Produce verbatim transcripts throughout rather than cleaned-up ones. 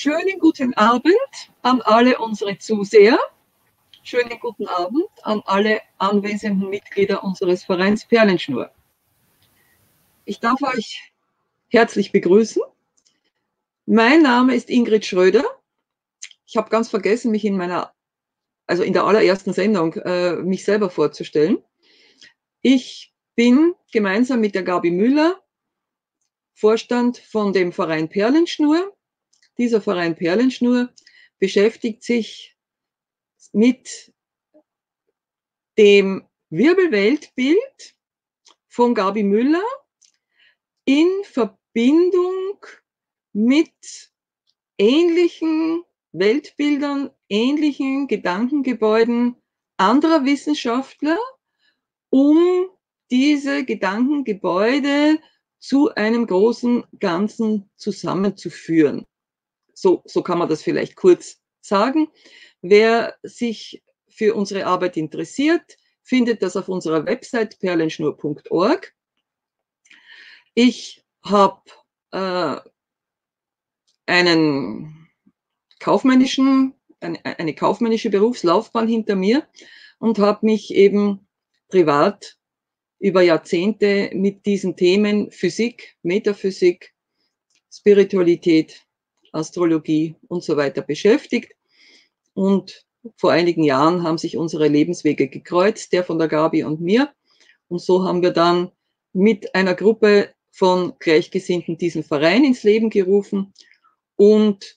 Schönen guten Abend an alle unsere Zuseher. Schönen guten Abend an alle anwesenden Mitglieder unseres Vereins Perlenschnur. Ich darf euch herzlich begrüßen. Mein Name ist Ingrid Schröder. Ich habe ganz vergessen, mich in meiner, also in der allerersten Sendung, äh, mich selber vorzustellen. Ich bin gemeinsam mit der Gabi Müller Vorstand von dem Verein Perlenschnur. Dieser Verein Perlenschnur beschäftigt sich mit dem Wirbelweltbild von Gabi Müller in Verbindung mit ähnlichen Weltbildern, ähnlichen Gedankengebäuden anderer Wissenschaftler, um diese Gedankengebäude zu einem großen Ganzen zusammenzuführen. So, so kann man das vielleicht kurz sagen. Wer sich für unsere Arbeit interessiert, findet das auf unserer Website perlenschnur punkt org. Ich habe äh, einen kaufmännischen, eine, eine kaufmännische Berufslaufbahn hinter mir und habe mich eben privat über Jahrzehnte mit diesen Themen Physik, Metaphysik, Spiritualität, Astrologie und so weiter beschäftigt. Und vor einigen Jahren haben sich unsere Lebenswege gekreuzt, der von der Gabi und mir. Und so haben wir dann mit einer Gruppe von Gleichgesinnten diesen Verein ins Leben gerufen und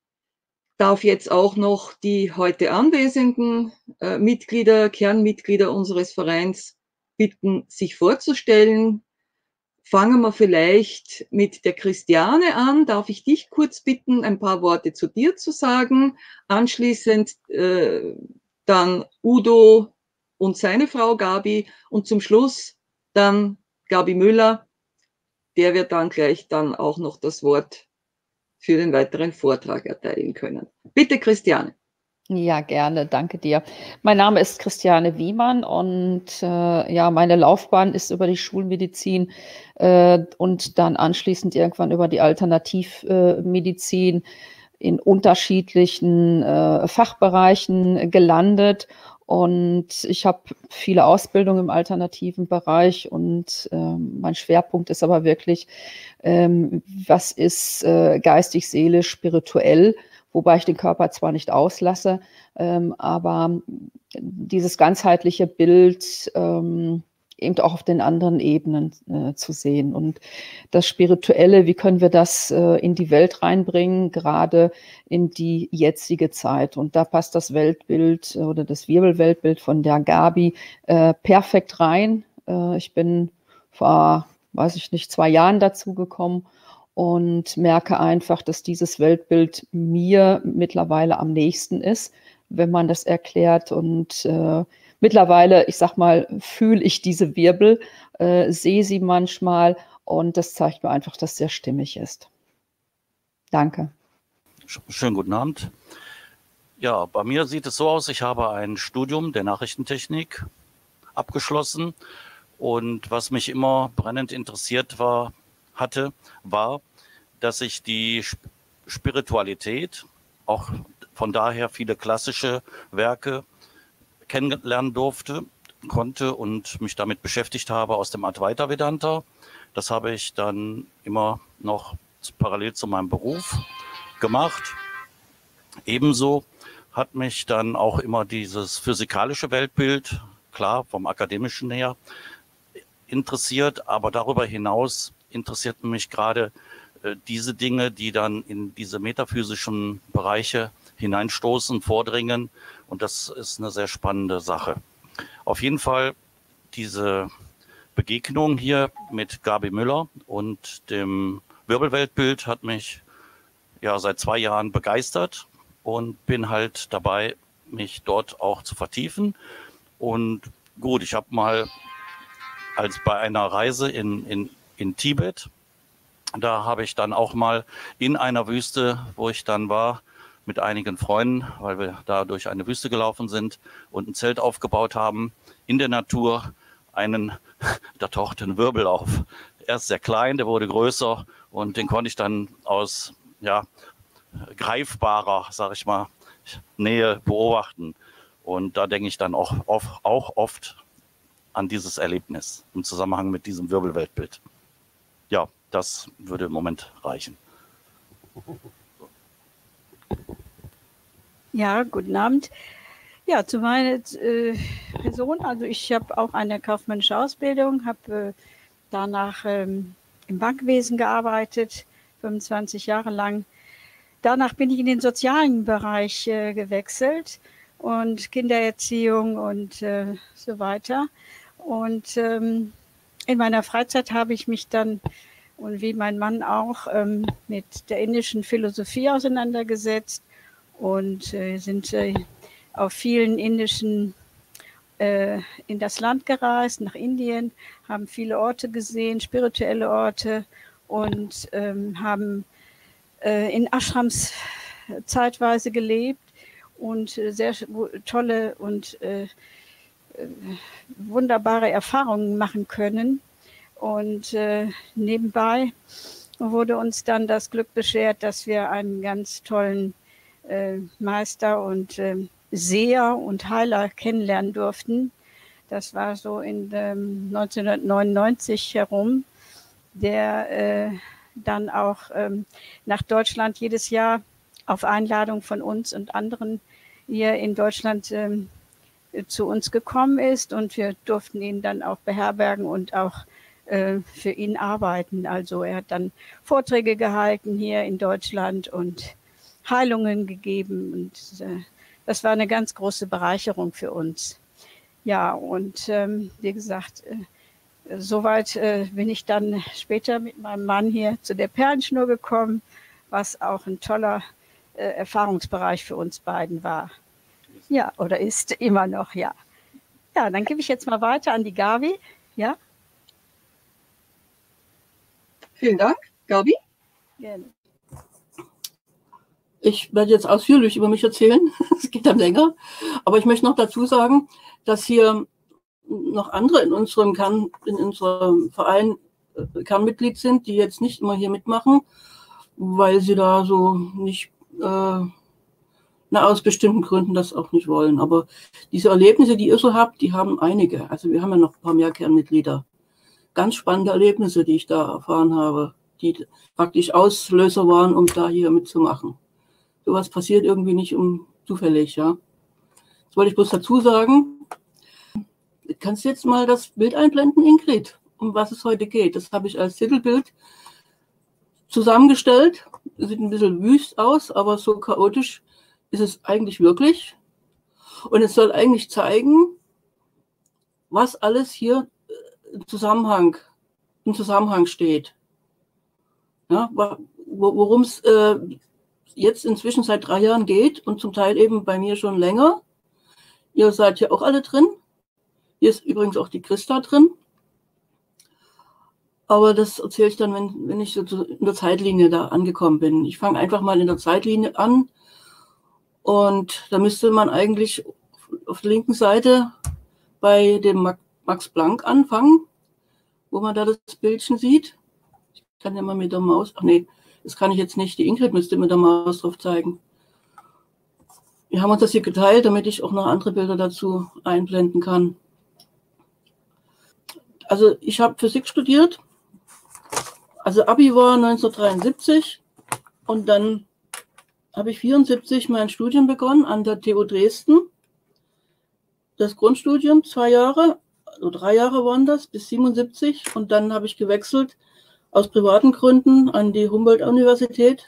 darf jetzt auch noch die heute anwesenden äh, Mitglieder, Kernmitglieder unseres Vereins bitten, sich vorzustellen. Fangen wir vielleicht mit der Christiane an. Darf ich dich kurz bitten, ein paar Worte zu dir zu sagen? Anschließend äh, dann Udo und seine Frau Gabi und zum Schluss dann Gabi Müller. Der wird dann gleich dann auch noch das Wort für den weiteren Vortrag erteilen können. Bitte, Christiane. Ja, gerne, danke dir. Mein Name ist Christiane Wiemann und äh, ja, meine Laufbahn ist über die Schulmedizin äh, und dann anschließend irgendwann über die Alternativmedizin äh, in unterschiedlichen äh, Fachbereichen gelandet. Und ich habe viele Ausbildungen im alternativen Bereich und äh, mein Schwerpunkt ist aber wirklich, ähm, was ist äh, geistig, seelisch, spirituell, wobei ich den Körper zwar nicht auslasse, ähm, aber dieses ganzheitliche Bild ähm, eben auch auf den anderen Ebenen äh, zu sehen. Und das Spirituelle, wie können wir das äh, in die Welt reinbringen, gerade in die jetzige Zeit. Und da passt das Weltbild oder das Wirbelweltbild von der Gabi äh, perfekt rein. Äh, ich bin vor, weiß ich nicht, zwei Jahren dazu gekommen und merke einfach, dass dieses Weltbild mir mittlerweile am nächsten ist, wenn man das erklärt. Und äh, mittlerweile, ich sag mal, fühle ich diese Wirbel, äh, sehe sie manchmal und das zeigt mir einfach, dass es sehr stimmig ist. Danke. Schönen guten Abend. Ja, bei mir sieht es so aus, ich habe ein Studium der Nachrichtentechnik abgeschlossen und was mich immer brennend interessiert war, hatte, war, dass ich die Spiritualität, auch von daher viele klassische Werke kennenlernen durfte, konnte und mich damit beschäftigt habe aus dem Advaita Vedanta. Das habe ich dann immer noch parallel zu meinem Beruf gemacht. Ebenso hat mich dann auch immer dieses physikalische Weltbild, klar vom akademischen her, interessiert, aber darüber hinaus interessierten mich gerade äh, diese Dinge, die dann in diese metaphysischen Bereiche hineinstoßen, vordringen. Und das ist eine sehr spannende Sache. Auf jeden Fall diese Begegnung hier mit Gabi Müller und dem Wirbelweltbild hat mich ja seit zwei Jahren begeistert und bin halt dabei, mich dort auch zu vertiefen. Und gut, ich habe mal als bei einer Reise in, in in Tibet. Da habe ich dann auch mal in einer Wüste, wo ich dann war, mit einigen Freunden, weil wir da durch eine Wüste gelaufen sind und ein Zelt aufgebaut haben, in der Natur einen, da tauchte ein Wirbel auf. Er ist sehr klein, der wurde größer und den konnte ich dann aus ja, greifbarer, sage ich mal, Nähe beobachten. Und da denke ich dann auch, auch, auch oft an dieses Erlebnis im Zusammenhang mit diesem Wirbelweltbild. Ja, das würde im Moment reichen. Ja, guten Abend. Ja, zu meiner äh, Person. Also ich habe auch eine kaufmännische Ausbildung, habe äh, danach ähm, im Bankwesen gearbeitet, fünfundzwanzig Jahre lang. Danach bin ich in den sozialen Bereich äh, gewechselt und Kindererziehung und äh, so weiter. Und ähm, in meiner Freizeit habe ich mich dann, und wie mein Mann auch, ähm, mit der indischen Philosophie auseinandergesetzt und äh, sind äh, auf vielen indischen äh, in das Land gereist, nach Indien, haben viele Orte gesehen, spirituelle Orte und ähm, haben äh, in Ashrams zeitweise gelebt und äh, sehr tolle und äh, wunderbare Erfahrungen machen können. Und äh, nebenbei wurde uns dann das Glück beschert, dass wir einen ganz tollen äh, Meister und äh, Seher und Heiler kennenlernen durften. Das war so in ähm, neunzehnhundertneunundneunzig herum, der äh, dann auch ähm, nach Deutschland jedes Jahr auf Einladung von uns und anderen hier in Deutschland ähm, zu uns gekommen ist. Und wir durften ihn dann auch beherbergen und auch äh, für ihn arbeiten. Also er hat dann Vorträge gehalten hier in Deutschland und Heilungen gegeben. Und äh, das war eine ganz große Bereicherung für uns. Ja, und ähm, wie gesagt, äh, soweit äh, bin ich dann später mit meinem Mann hier zu der Perlenschnur gekommen, was auch ein toller äh, Erfahrungsbereich für uns beiden war. Ja, oder ist immer noch, ja. Ja, dann gebe ich jetzt mal weiter an die Gabi. Ja? Vielen Dank, Gabi. Gerne. Ich werde jetzt ausführlich über mich erzählen, es geht dann länger, aber ich möchte noch dazu sagen, dass hier noch andere in unserem, Kern, in unserem Verein Kernmitglied sind, die jetzt nicht immer hier mitmachen, weil sie da so nicht, äh, na, aus bestimmten Gründen das auch nicht wollen. Aber diese Erlebnisse, die ihr so habt, die haben einige. Also wir haben ja noch ein paar mehr Kernmitglieder. Ganz spannende Erlebnisse, die ich da erfahren habe, die praktisch Auslöser waren, um da hier mitzumachen. Sowas passiert irgendwie nicht um zufällig, ja. Das wollte ich bloß dazu sagen. Kannst du jetzt mal das Bild einblenden, Ingrid, um was es heute geht? Das habe ich als Titelbild zusammengestellt. Sieht ein bisschen wüst aus, aber so chaotisch ist es eigentlich wirklich. Und es soll eigentlich zeigen, was alles hier im Zusammenhang, im Zusammenhang steht. Ja, worum es äh, jetzt inzwischen seit drei Jahren geht und zum Teil eben bei mir schon länger. Ihr seid ja auch alle drin. Hier ist übrigens auch die Christa drin. Aber das erzähle ich dann, wenn, wenn ich so in der Zeitlinie da angekommen bin. Ich fange einfach mal in der Zeitlinie an. Und da müsste man eigentlich auf der linken Seite bei dem Max Planck anfangen, wo man da das Bildchen sieht. Ich kann ja mal mit der Maus, ach nee, das kann ich jetzt nicht. Die Ingrid müsste mit der Maus drauf zeigen. Wir haben uns das hier geteilt, damit ich auch noch andere Bilder dazu einblenden kann. Also ich habe Physik studiert. Also Abi war neunzehnhundertdreiundsiebzig und dann habe ich vierundsiebzig mein Studium begonnen an der T U Dresden. Das Grundstudium, zwei Jahre, also drei Jahre waren das, bis siebenundsiebzig. Und dann habe ich gewechselt aus privaten Gründen an die Humboldt-Universität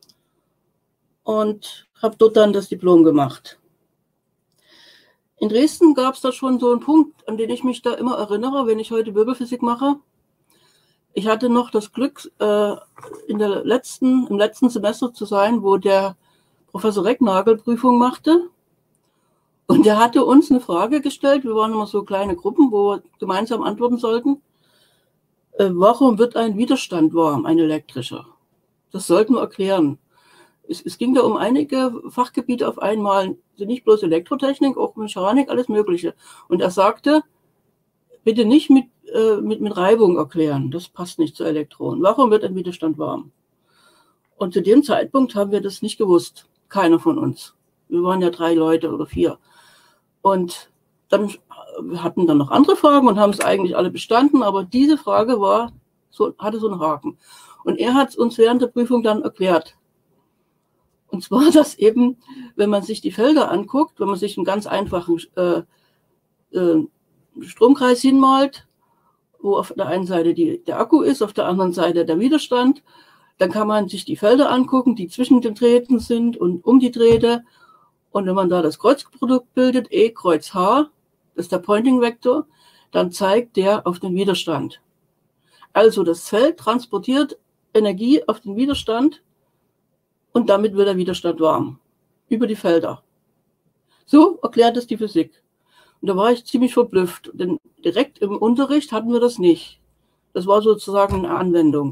und habe dort dann das Diplom gemacht. In Dresden gab es da schon so einen Punkt, an den ich mich da immer erinnere, wenn ich heute Wirbelphysik mache. Ich hatte noch das Glück, äh, in der letzten, im letzten Semester zu sein, wo der Professor Recknagel Prüfung machte. Und der hatte uns eine Frage gestellt. Wir waren immer so kleine Gruppen, wo wir gemeinsam antworten sollten. Äh, warum wird ein Widerstand warm, ein elektrischer? Das sollten wir erklären. Es, es ging da um einige Fachgebiete auf einmal. Also nicht bloß Elektrotechnik, auch Mechanik, alles Mögliche. Und er sagte, bitte nicht mit, äh, mit, mit Reibung erklären. Das passt nicht zu Elektronen. Warum wird ein Widerstand warm? Und zu dem Zeitpunkt haben wir das nicht gewusst. Keiner von uns. Wir waren ja drei Leute oder vier. Und dann wir hatten dann noch andere Fragen und haben es eigentlich alle bestanden, aber diese Frage war, so, hatte so einen Haken. Und er hat es uns während der Prüfung dann erklärt. Und zwar, dass eben, wenn man sich die Felder anguckt, wenn man sich einen ganz einfachen äh, äh, Stromkreis hinmalt, wo auf der einen Seite die, der Akku ist, auf der anderen Seite der Widerstand, dann kann man sich die Felder angucken, die zwischen den Drähten sind und um die Drähte. Und wenn man da das Kreuzprodukt bildet, E Kreuz H, das ist der Pointing-Vektor, dann zeigt der auf den Widerstand. Also das Feld transportiert Energie auf den Widerstand und damit wird der Widerstand warm. Über die Felder. So erklärt es die Physik. Und da war ich ziemlich verblüfft, denn direkt im Unterricht hatten wir das nicht. Das war sozusagen eine Anwendung.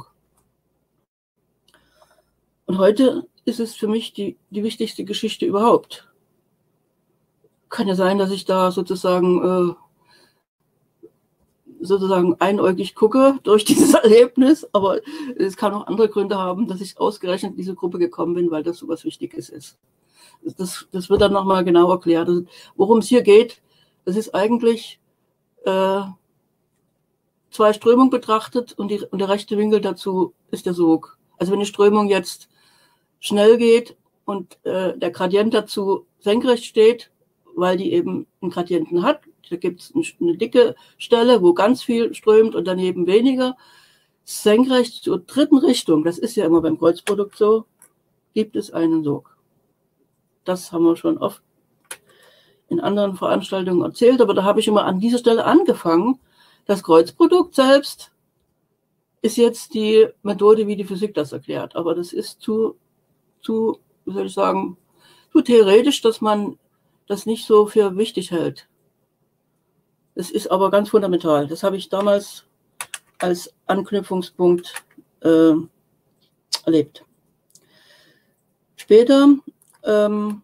Und heute ist es für mich die, die wichtigste Geschichte überhaupt. Kann ja sein, dass ich da sozusagen, äh, sozusagen einäugig gucke durch dieses Erlebnis, aber es kann auch andere Gründe haben, dass ich ausgerechnet in diese Gruppe gekommen bin, weil das so was Wichtiges ist. Das, das wird dann nochmal genau erklärt. Also, worum es hier geht, das ist eigentlich äh, zwei Strömungen betrachtet und, die, und der rechte Winkel dazu ist der Sog. Also wenn die Strömung jetzt schnell geht und äh, der Gradient dazu senkrecht steht, weil die eben einen Gradienten hat, da gibt es eine dicke Stelle, wo ganz viel strömt und daneben weniger, senkrecht zur dritten Richtung, das ist ja immer beim Kreuzprodukt so, gibt es einen Sog. Das haben wir schon oft in anderen Veranstaltungen erzählt, aber da habe ich immer an dieser Stelle angefangen. Das Kreuzprodukt selbst ist jetzt die Methode, wie die Physik das erklärt, aber das ist zu zu, wie soll ich sagen, zu theoretisch, dass man das nicht so für wichtig hält. Es ist aber ganz fundamental. Das habe ich damals als Anknüpfungspunkt äh, erlebt. Später, ähm,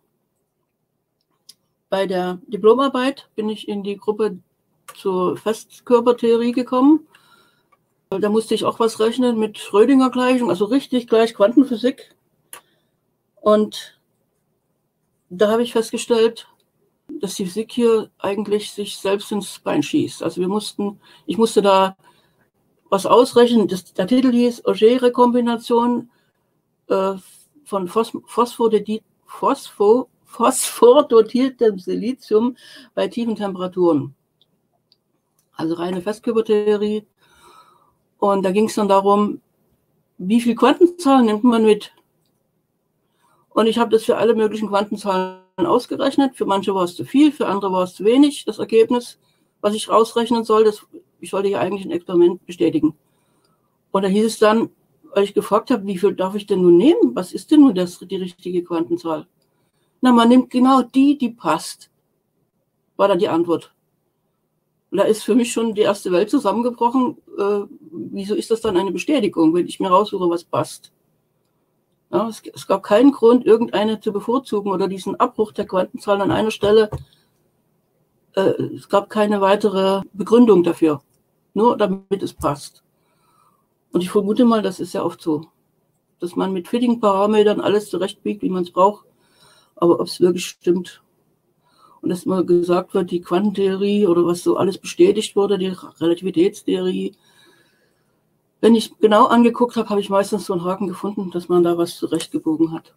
bei der Diplomarbeit, bin ich in die Gruppe zur Festkörpertheorie gekommen. Da musste ich auch was rechnen mit Schrödinger-Gleichung, also richtig gleich Quantenphysik. Und da habe ich festgestellt, dass die Physik hier eigentlich sich selbst ins Bein schießt. Also wir mussten, ich musste da was ausrechnen. Das, der Titel hieß Auger-Rekombination äh, von Phos Phosphor phosphordotiertem Silizium bei tiefen Temperaturen. Also reine Festkörpertheorie. Und da ging es dann darum, wie viele Quantenzahlen nimmt man mit? Und ich habe das für alle möglichen Quantenzahlen ausgerechnet. Für manche war es zu viel, für andere war es zu wenig. Das Ergebnis, was ich rausrechnen soll, das, ich sollte ja eigentlich ein Experiment bestätigen. Und da hieß es dann, weil ich gefragt habe, wie viel darf ich denn nun nehmen? Was ist denn nun das, die richtige Quantenzahl? Na, man nimmt genau die, die passt, war dann die Antwort. Und da ist für mich schon die erste Welt zusammengebrochen. Äh, wieso ist das dann eine Bestätigung, wenn ich mir raussuche, was passt? Ja, es, es gab keinen Grund, irgendeine zu bevorzugen oder diesen Abbruch der Quantenzahlen an einer Stelle. Äh, es gab keine weitere Begründung dafür, nur damit es passt. Und ich vermute mal, das ist ja oft so, dass man mit fittigen Parametern alles zurechtbiegt, wie man es braucht, aber ob es wirklich stimmt. Und dass mal gesagt wird, die Quantentheorie oder was so alles bestätigt wurde, die Relativitätstheorie. Wenn ich genau angeguckt habe, habe ich meistens so einen Haken gefunden, dass man da was zurechtgebogen hat.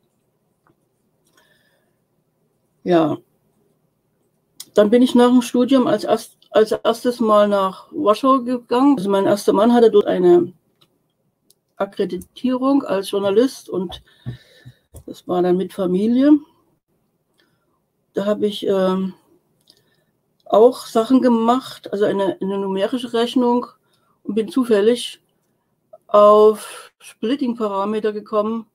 Ja, dann bin ich nach dem Studium als, erst, als erstes Mal nach Warschau gegangen. Also mein erster Mann hatte dort eine Akkreditierung als Journalist und das war dann mit Familie. Da habe ich ähm, auch Sachen gemacht, also eine, eine numerische Rechnung und bin zufällig auf Splitting-Parameter gekommen,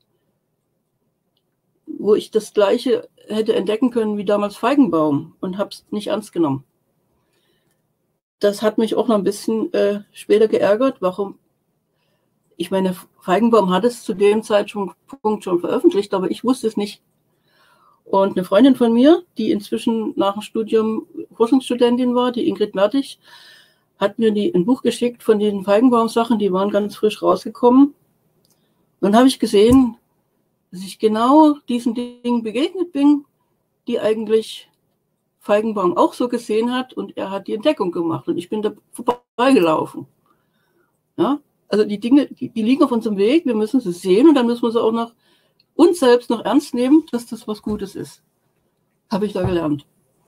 wo ich das Gleiche hätte entdecken können wie damals Feigenbaum und habe es nicht ernst genommen. Das hat mich auch noch ein bisschen äh, später geärgert. Warum? Ich meine, Feigenbaum hat es zu dem Zeitpunkt schon veröffentlicht, aber ich wusste es nicht. Und eine Freundin von mir, die inzwischen nach dem Studium Forschungsstudentin war, die Ingrid Mertig, hat mir die, ein Buch geschickt von den Feigenbaum-Sachen, die waren ganz frisch rausgekommen. Dann habe ich gesehen, dass ich genau diesen Dingen begegnet bin, die eigentlich Feigenbaum auch so gesehen hat, und er hat die Entdeckung gemacht und ich bin da vorbeigelaufen. Ja? Also die Dinge, die, die liegen auf unserem Weg, wir müssen sie sehen und dann müssen wir sie auch noch uns selbst noch ernst nehmen, dass das was Gutes ist. Habe ich da gelernt.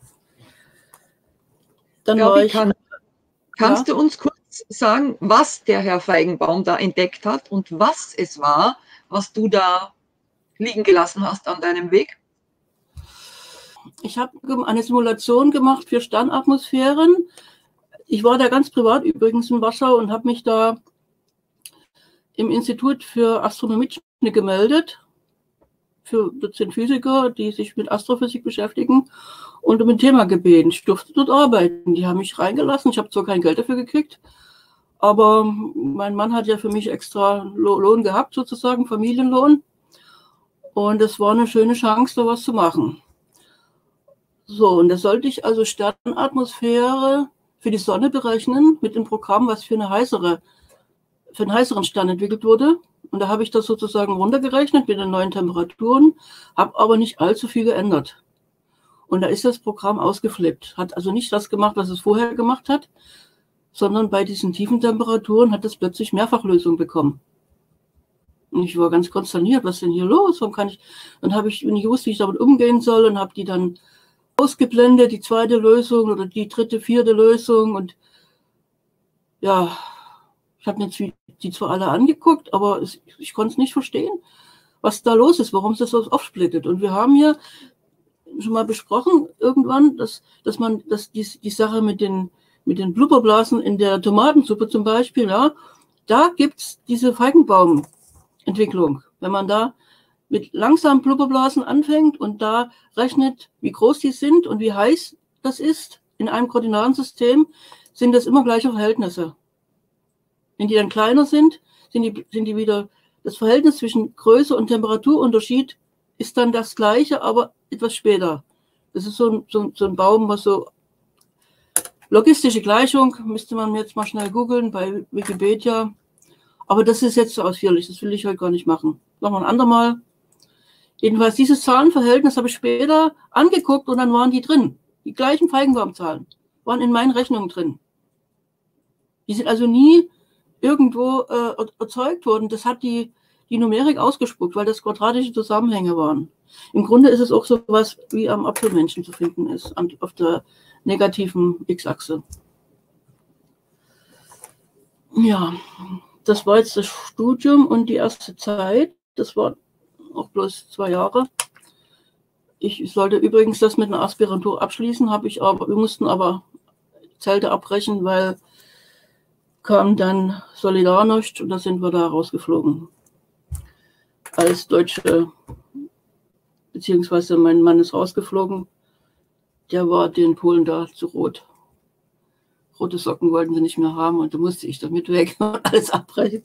Dann Gabi, war ich, kann, kannst ja? du uns kurz sagen, was der Herr Feigenbaum da entdeckt hat und was es war, was du da liegen gelassen hast an deinem Weg? Ich habe eine Simulation gemacht für Sternatmosphären. Ich war da ganz privat übrigens in Warschau und habe mich da im Institut für Astronomie gemeldet, für das sind Physiker, die sich mit Astrophysik beschäftigen, und um ein Thema gebeten. Ich durfte dort arbeiten. Die haben mich reingelassen. Ich habe zwar kein Geld dafür gekriegt, aber mein Mann hat ja für mich extra Lohn gehabt, sozusagen Familienlohn. Und es war eine schöne Chance, da was zu machen. So, und da sollte ich also Sternatmosphäre für die Sonne berechnen mit dem Programm, was für eine heißere, für einen heißeren Stern entwickelt wurde. Und da habe ich das sozusagen runtergerechnet mit den neuen Temperaturen, habe aber nicht allzu viel geändert. Und da ist das Programm ausgeflippt. Hat also nicht das gemacht, was es vorher gemacht hat, sondern bei diesen tiefen Temperaturen hat es plötzlich Mehrfachlösung bekommen. Und ich war ganz konsterniert, was ist denn hier los? Warum kann ich? Dann habe ich nicht gewusst, wie ich damit umgehen soll, und habe die dann ausgeblendet, die zweite Lösung oder die dritte, vierte Lösung. Und ja, ich habe mir die zwar alle angeguckt, aber es, ich konnte es nicht verstehen, was da los ist, warum es das so aufsplittet. Und wir haben hier schon mal besprochen irgendwann, dass, dass man, dass die, die Sache mit den, mit den Blubberblasen in der Tomatensuppe zum Beispiel, ja, da gibt es diese Feigenbaumentwicklung. Wenn man da mit langsamen Blubberblasen anfängt und da rechnet, wie groß die sind und wie heiß das ist in einem Koordinatensystem, sind das immer gleiche Verhältnisse. Wenn die dann kleiner sind, sind die, sind die wieder, das Verhältnis zwischen Größe und Temperaturunterschied ist dann das gleiche, aber etwas später. Das ist so ein, so, so ein Baum, was so logistische Gleichung, müsste man jetzt mal schnell googeln bei Wikipedia. Aber das ist jetzt so ausführlich, das will ich heute gar nicht machen. Machen wir ein andermal. Jedenfalls dieses Zahlenverhältnis habe ich später angeguckt und dann waren die drin. Die gleichen Feigenbaumzahlen waren in meinen Rechnungen drin. Die sind also nie irgendwo äh, erzeugt worden. Das hat die, die Numerik ausgespuckt, weil das quadratische Zusammenhänge waren. Im Grunde ist es auch so was wie am Apfelmännchen zu finden ist, auf der negativen X-Achse. Ja, das war jetzt das Studium und die erste Zeit. Das war auch bloß zwei Jahre. Ich sollte übrigens das mit einer Aspirantur abschließen, habe ich aber, wir mussten aber Zelte abbrechen, weil kam dann Solidarność und da sind wir da rausgeflogen. Als Deutsche, beziehungsweise mein Mann ist rausgeflogen, der war den Polen da zu rot. Rote Socken wollten sie nicht mehr haben und da musste ich damit weg und alles abbrechen.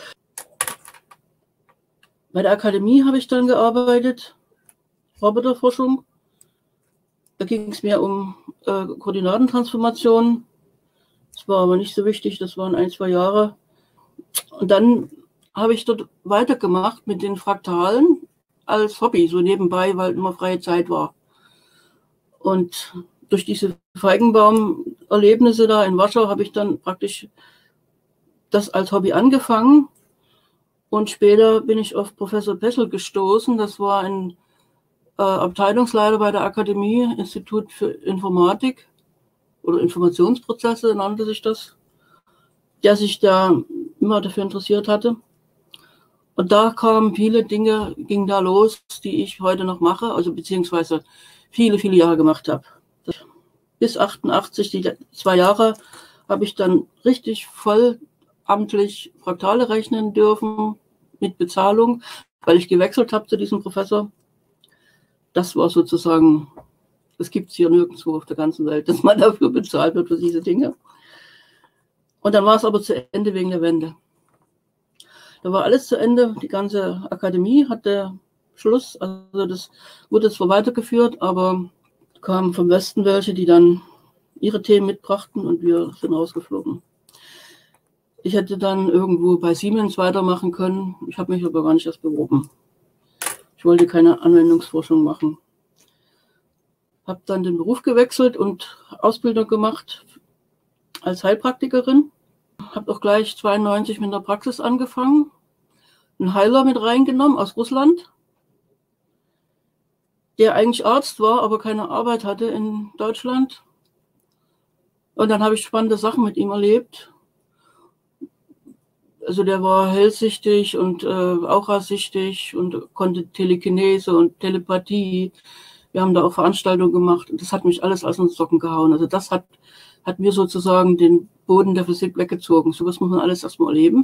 Bei der Akademie habe ich dann gearbeitet, Roboterforschung. Da ging es mir um äh, Koordinatentransformationen. Das war aber nicht so wichtig, das waren ein, zwei Jahre. Und dann habe ich dort weitergemacht mit den Fraktalen als Hobby, so nebenbei, weil immer freie Zeit war. Und durch diese Feigenbaum-Erlebnisse da in Warschau habe ich dann praktisch das als Hobby angefangen. Und später bin ich auf Professor Pessl gestoßen. Das war ein äh, Abteilungsleiter bei der Akademie, Institut für Informatik oder Informationsprozesse nannte sich das, der sich da immer dafür interessiert hatte. Und da kamen viele Dinge, gingen da los, die ich heute noch mache, also beziehungsweise viele, viele Jahre gemacht habe. Bis achtundachtzig, die zwei Jahre, habe ich dann richtig vollamtlich Fraktale rechnen dürfen mit Bezahlung, weil ich gewechselt habe zu diesem Professor. Das war sozusagen, das gibt es hier nirgendwo auf der ganzen Welt, dass man dafür bezahlt wird für diese Dinge. Und dann war es aber zu Ende wegen der Wende. Da war alles zu Ende, die ganze Akademie hatte Schluss, also das wurde zwar weitergeführt, aber kamen vom Westen welche, die dann ihre Themen mitbrachten und wir sind rausgeflogen. Ich hätte dann irgendwo bei Siemens weitermachen können. Ich habe mich aber gar nicht erst beworben. Ich wollte keine Anwendungsforschung machen. Habe dann den Beruf gewechselt und Ausbildung gemacht als Heilpraktikerin. Habe auch gleich zweiundneunzig mit der Praxis angefangen. Einen Heiler mit reingenommen aus Russland, der eigentlich Arzt war, aber keine Arbeit hatte in Deutschland. Und dann habe ich spannende Sachen mit ihm erlebt. Also der war hellsichtig und äh, aurasichtig und konnte Telekinese und Telepathie. Wir haben da auch Veranstaltungen gemacht und das hat mich alles aus den Socken gehauen. Also das hat, hat mir sozusagen den Boden der Physik weggezogen. So was muss man alles erstmal erleben.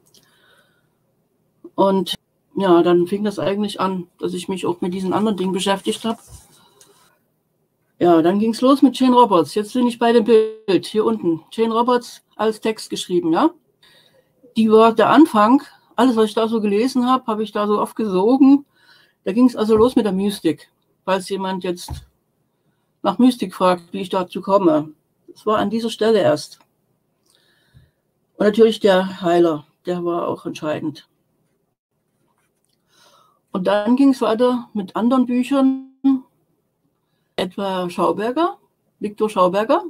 Und ja, dann fing das eigentlich an, dass ich mich auch mit diesen anderen Dingen beschäftigt habe. Ja, dann ging es los mit Jane Roberts. Jetzt bin ich bei dem Bild, hier unten. Jane Roberts als Text geschrieben, ja. Die war der Anfang. Alles, was ich da so gelesen habe, habe ich da so aufgesogen. Da ging es also los mit der Mystik. Falls jemand jetzt nach Mystik fragt, wie ich dazu komme. Das war an dieser Stelle erst. Und natürlich der Heiler, der war auch entscheidend. Und dann ging es weiter mit anderen Büchern, etwa Schauberger, Viktor Schauberger.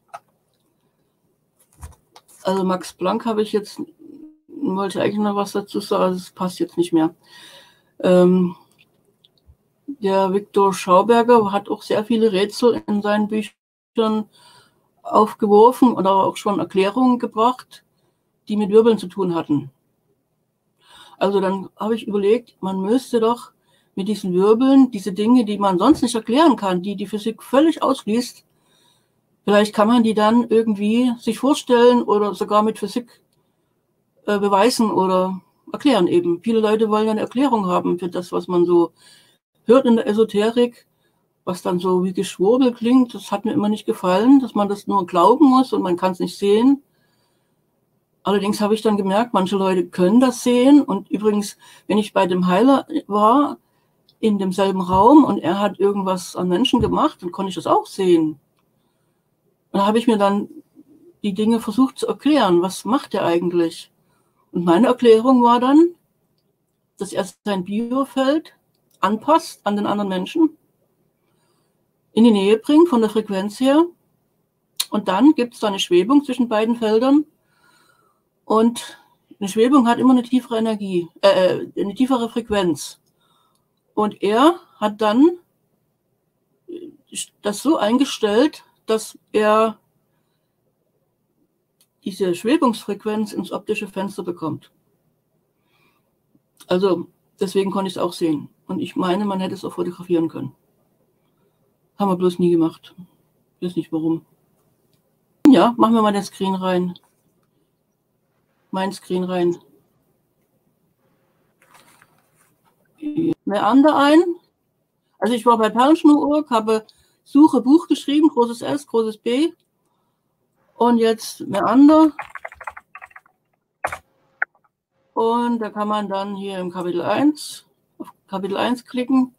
Also Max Planck habe ich jetzt, wollte eigentlich noch was dazu sagen, das passt jetzt nicht mehr. Ähm, der Viktor Schauberger hat auch sehr viele Rätsel in seinen Büchern aufgeworfen und aber auch schon Erklärungen gebracht, die mit Wirbeln zu tun hatten. Also dann habe ich überlegt, man müsste doch mit diesen Wirbeln, diese Dinge, die man sonst nicht erklären kann, die die Physik völlig ausschließt, vielleicht kann man die dann irgendwie sich vorstellen oder sogar mit Physik äh, beweisen oder erklären eben. Viele Leute wollen eine Erklärung haben für das, was man so hört in der Esoterik, was dann so wie Geschwurbel klingt. Das hat mir immer nicht gefallen, dass man das nur glauben muss und man kann es nicht sehen. Allerdings habe ich dann gemerkt, manche Leute können das sehen. Und übrigens, wenn ich bei dem Heiler war, in demselben Raum und er hat irgendwas an Menschen gemacht, dann konnte ich das auch sehen. Und da habe ich mir dann die Dinge versucht zu erklären. Was macht er eigentlich? Und meine Erklärung war dann, dass er sein Biofeld anpasst an den anderen Menschen, in die Nähe bringt von der Frequenz her. Und dann gibt es da eine Schwebung zwischen beiden Feldern. Und eine Schwebung hat immer eine tiefere Energie, äh, eine tiefere Frequenz. Und er hat dann das so eingestellt, dass er diese Schwebungsfrequenz ins optische Fenster bekommt. Also deswegen konnte ich es auch sehen. Und ich meine, man hätte es auch fotografieren können. Haben wir bloß nie gemacht. Ich weiß nicht warum. Ja, machen wir mal den Screen rein. Mein Screen rein. Meander ein. Also ich war bei Perlenschnur-Org, habe Suche Buch geschrieben, großes S, großes B. Und jetzt Meander. Und da kann man dann hier im Kapitel eins, auf Kapitel eins klicken.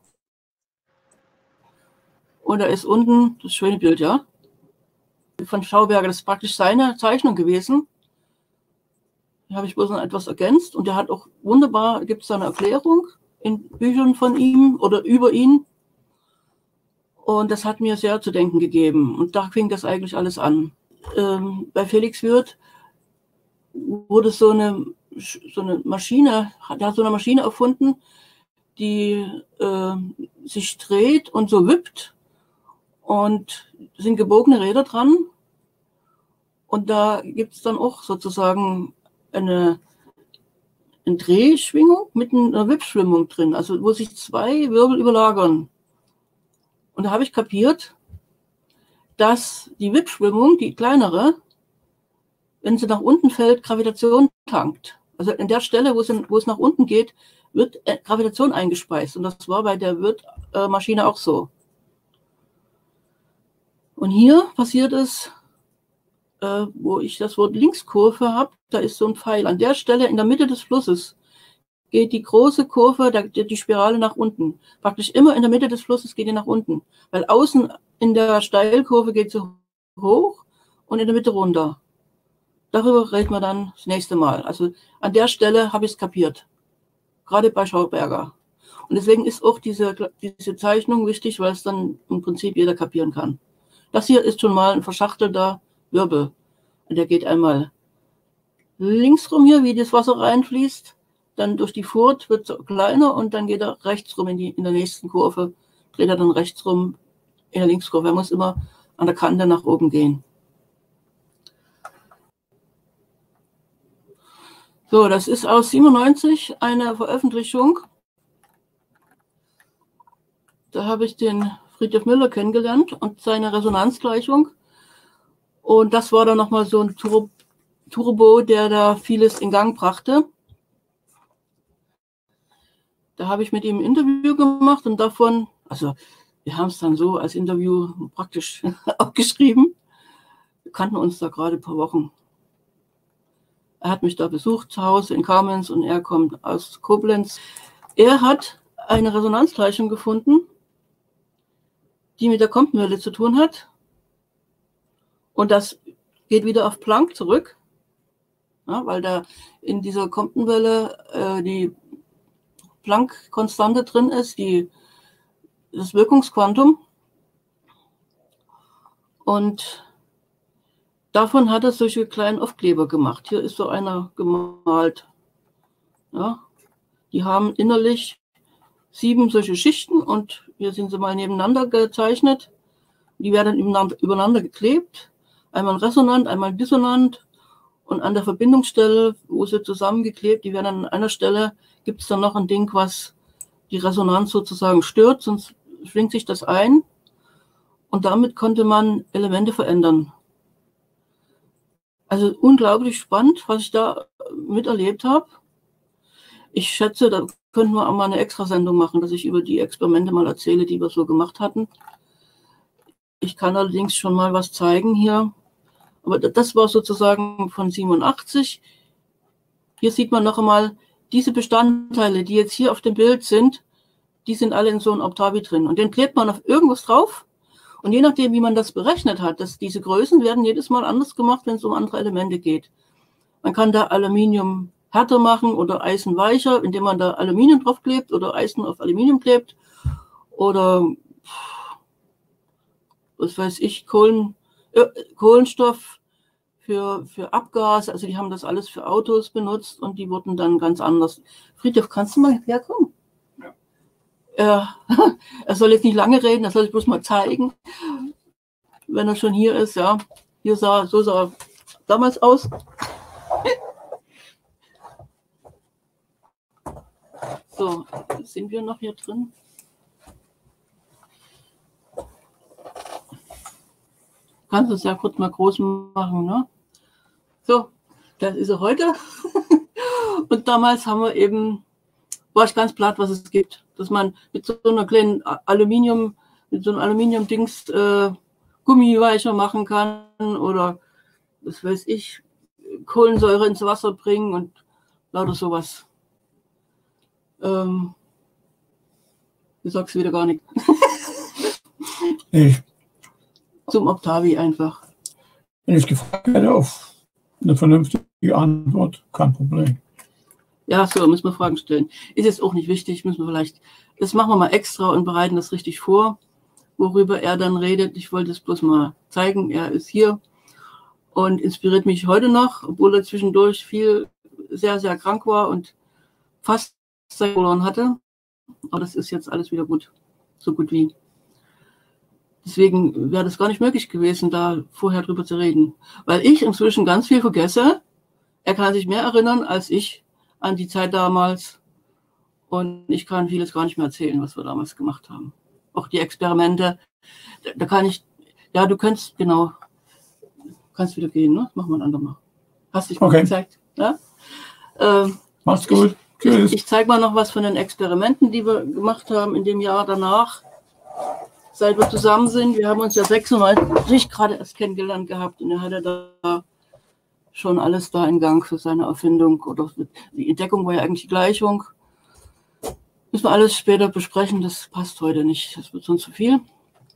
Und da ist unten das schöne Bild, ja. Von Schauberger, das ist praktisch seine Zeichnung gewesen. Da habe ich bloß noch etwas ergänzt und der hat auch wunderbar, gibt es da eine Erklärung in Büchern von ihm oder über ihn. Und das hat mir sehr zu denken gegeben. Und da fing das eigentlich alles an. Ähm, bei Felix Würth wurde so eine, so eine Maschine, der hat so eine Maschine erfunden, die äh, sich dreht und so wippt. Und sind gebogene Räder dran. Und da gibt es dann auch sozusagen eine, eine Drehschwingung mit einer Wippschwingung drin, also wo sich zwei Wirbel überlagern. Und da habe ich kapiert, dass die Wippschwingung, die kleinere, wenn sie nach unten fällt, Gravitation tankt. Also an der Stelle, wo es, in, wo es nach unten geht, wird Gravitation eingespeist. Und das war bei der Würth-Maschine auch so. Und hier passiert es, äh, wo ich das Wort Linkskurve habe, da ist so ein Pfeil. An der Stelle in der Mitte des Flusses geht die große Kurve, da, die Spirale nach unten. Praktisch immer in der Mitte des Flusses geht die nach unten. Weil außen in der Steilkurve geht sie hoch und in der Mitte runter. darüber reden wir dann das nächste Mal. Also an der Stelle habe ich es kapiert. Gerade bei Schauberger. Und deswegen ist auch diese, diese Zeichnung wichtig, weil es dann im Prinzip jeder kapieren kann. Das hier ist schon mal ein verschachtelter Wirbel. Und der geht einmal links rum hier, wie das Wasser reinfließt. Dann durch die Furt wird es kleiner und dann geht er rechts rum in, die, in der nächsten Kurve. Dreht er dann rechts rum in der Linkskurve. Er muss immer an der Kante nach oben gehen. So, das ist aus siebenundneunzig eine Veröffentlichung. Da habe ich den Friedrich Müller kennengelernt und seine Resonanzgleichung. Und das war dann nochmal so ein Turbo, der da vieles in Gang brachte. Da habe ich mit ihm ein Interview gemacht und davon, also wir haben es dann so als Interview praktisch abgeschrieben. Wir kannten uns da gerade ein paar Wochen. Er hat mich da besucht zu Hause in Kamenz und er kommt aus Koblenz. Er hat eine Resonanzgleichung gefunden, die mit der Compenwelle zu tun hat. Und das geht wieder auf Planck zurück, ja, weil da in dieser Compenwelle äh, die Planck-Konstante drin ist, die, das Wirkungsquantum. Und davon hat er solche kleinen Aufkleber gemacht. Hier ist so einer gemalt. Ja, die haben innerlich sieben solche Schichten und hier sind sie mal nebeneinander gezeichnet. Die werden übereinander, übereinander geklebt. Einmal resonant, einmal dissonant. Und an der Verbindungsstelle, wo sie zusammengeklebt, die werden an einer Stelle, gibt es dann noch ein Ding, was die Resonanz sozusagen stört, sonst schwingt sich das ein. Und damit konnte man Elemente verändern. Also unglaublich spannend, was ich da miterlebt habe. Ich schätze, da könnten wir auch mal eine Extrasendung machen, dass ich über die Experimente mal erzähle, die wir so gemacht hatten. Ich kann allerdings schon mal was zeigen hier. Aber das war sozusagen von siebenundachtzig. Hier sieht man noch einmal, diese Bestandteile, die jetzt hier auf dem Bild sind, die sind alle in so einem Octavi drin. Und den klebt man auf irgendwas drauf. Und je nachdem, wie man das berechnet hat, dass diese Größen werden jedes Mal anders gemacht, wenn es um andere Elemente geht. Man kann da Aluminium härter machen oder Eisen weicher, indem man da Aluminium drauf klebt oder Eisen auf Aluminium klebt. Oder, was weiß ich, Kohlen, äh, Kohlenstoff für, für Abgas. Also die haben das alles für Autos benutzt und die wurden dann ganz anders. Friedhof, kannst du mal herkommen? Ja. Er, er soll jetzt nicht lange reden, er soll es bloß mal zeigen, wenn er schon hier ist. Ja, hier sah, so sah er damals aus. So, sind wir noch hier drin? Kannst du es ja kurz mal groß machen, ne? So, das ist er heute. Und damals haben wir eben, war ich ganz platt, was es gibt. Dass man mit so einer kleinen Aluminium, mit so einem Aluminium-Dings äh, Gummi weicher machen kann oder, was weiß ich, Kohlensäure ins Wasser bringen und lauter sowas. Ähm, du sagst wieder gar nichts. Ich, Zum Octavi einfach. wenn ich gefragt werde auf eine vernünftige Antwort, kein Problem. Ja, so, müssen wir Fragen stellen. Ist jetzt auch nicht wichtig, müssen wir vielleicht, das machen wir mal extra und bereiten das richtig vor, worüber er dann redet. Ich wollte es bloß mal zeigen, er ist hier und inspiriert mich heute noch, obwohl er zwischendurch viel, sehr, sehr krank war und fast sein verloren hatte. Aber das ist jetzt alles wieder gut, so gut wie. Deswegen wäre das gar nicht möglich gewesen, da vorher drüber zu reden. Weil ich inzwischen ganz viel vergesse. Er kann sich mehr erinnern als ich an die Zeit damals. Und ich kann vieles gar nicht mehr erzählen, was wir damals gemacht haben. Auch die Experimente, da, da kann ich, ja, du kannst, genau, kannst wieder gehen, ne? Machen wir ein andermal. Hast dich mal Okay. gezeigt, ja? Ähm, Macht's gut. ich, Tschüss. ich, ich zeige mal noch was von den Experimenten, die wir gemacht haben in dem Jahr danach. Seit wir zusammen sind, wir haben uns ja sechsundneunzig gerade erst kennengelernt gehabt und er hatte da schon alles da in Gang für seine Erfindung oder die Entdeckung war ja eigentlich die Gleichung. Müssen wir alles später besprechen, das passt heute nicht, das wird sonst zu viel.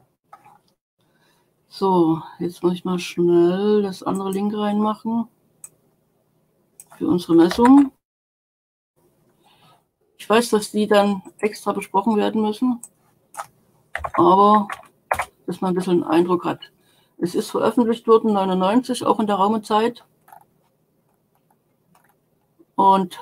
So, jetzt muss ich mal schnell das andere Link reinmachen. für unsere Messung. Ich weiß, dass die dann extra besprochen werden müssen, aber dass man ein bisschen einen Eindruck hat. Es ist veröffentlicht worden neunundneunzig, auch in der Raumezeit. Und